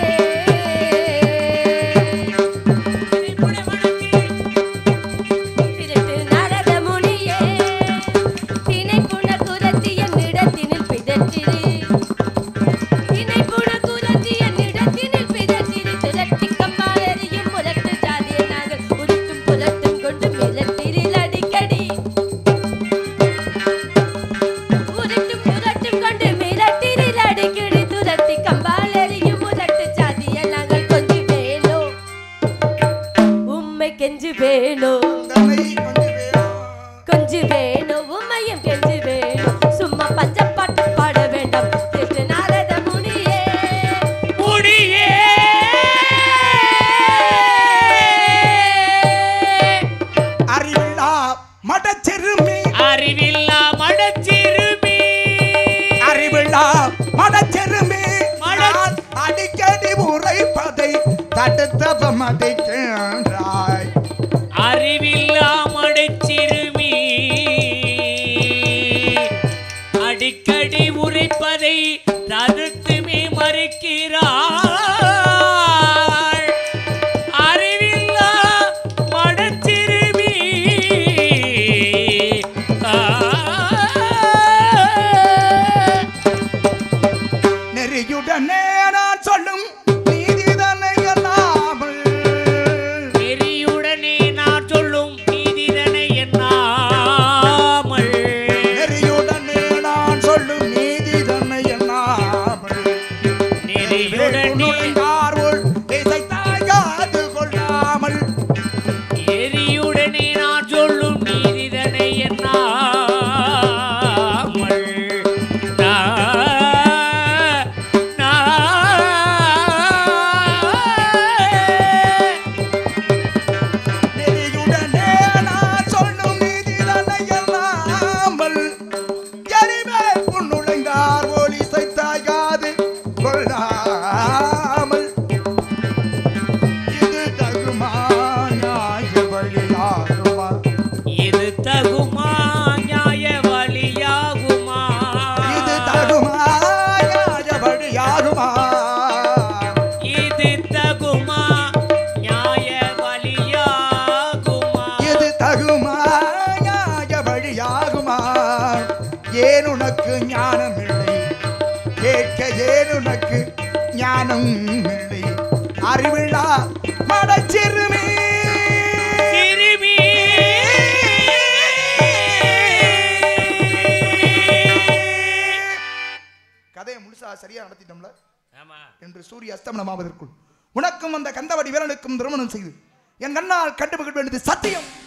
திருட்டு நாரத முனியே தினை புன குரத்தி என்னிடத்தினில் பிதற்றிரி தினை புன குரத்தி என்னிடத்தினில் பிதற்றிரி திரட்டி கம்மாளரியும் முரட்டு ஜாதியை நாங்கள் உருட்டும் புரட்டும் கொண்டு மிரட்டிரில் அடிக்கடி உருட்டும் புரட்டும் கொண்டு மிரட்டிரில் அடிக்கடி துரட்டி கம்பாளரியும் முரட்டு ஜாதியை நாங்கள் கொஞ்சி வேணும் உம்மை கெஞ்சு வேணும் தன்னை கொஞ்சம் வேணும். கொஞ்சு வேணும் உம்மையும் கெஞ்சு வேணும் சும்மா பஞ்சப்பாட்டு பாட வேண்டாம் திருட்டு நாரத முனியே முடியே அறிவில்லா மடச்சிறுமி அறிவில்லா மடச்சிறுமி அறிவில்லா மடச்சிறுமி மட- நான் அடிக்கடி உரைப்பதை தடுத்தவம் அடைக்கின்றாய். அறிவில்லா மடச்சிறுமி அடிக்கடி உரைப்பதை தடுத்துமே மறுக்கிறாள் அறிவில்லா மடச்சிறுமி ஆ. நெறியுடனே நான் சொல்லும் நீதிதனை அல்லாமல் நெறியுடனே நான் சொல்லும் நீதிதனை எண்ணாமல் நெறியுடனே நான் சொல்லும் நீதிதனை அல்லாமல் நெறியுடனே நுழைந்தார் இசைத்தாயாது கொள்ளாமல் எரியுடனே நான் சொல்லும் நீதிதனை எண்ணாமல் நான் நெறியுடனே நான் சொல்லும் நீதிதனை அல்லாமல் எரிமே புண்ணுழைந்தார் ஒளி இசைத்தாயாது கொள்ளாமல் இது தகுமா நியாய வழியாகுமா இது தகுமா நியாய வழியாகுமா இது தகுமா நியாய வழியாகுமா இது தகுமா நியாய வழியாகுமா இது தகுமா நியாய வழியாகுமா ஏன் உனக்கு ஞானம் இல்லை கேட்க ஏன் உனக்கு ஞானம் இல்லை அறிவிழா மடச்சிறுமி சிறுமி கதையை முழுசா சரியா நடத்திட்டோம்ல ஆமா என்று சூரிய அஸ்தமனமாவதற்குள் உனக்கும் அந்த கந்தவடி வீரனுக்கும் திருமணம் செய்து என் கண்ணால் கண்டுபிடிக்க வேண்டியது சத்தியம்.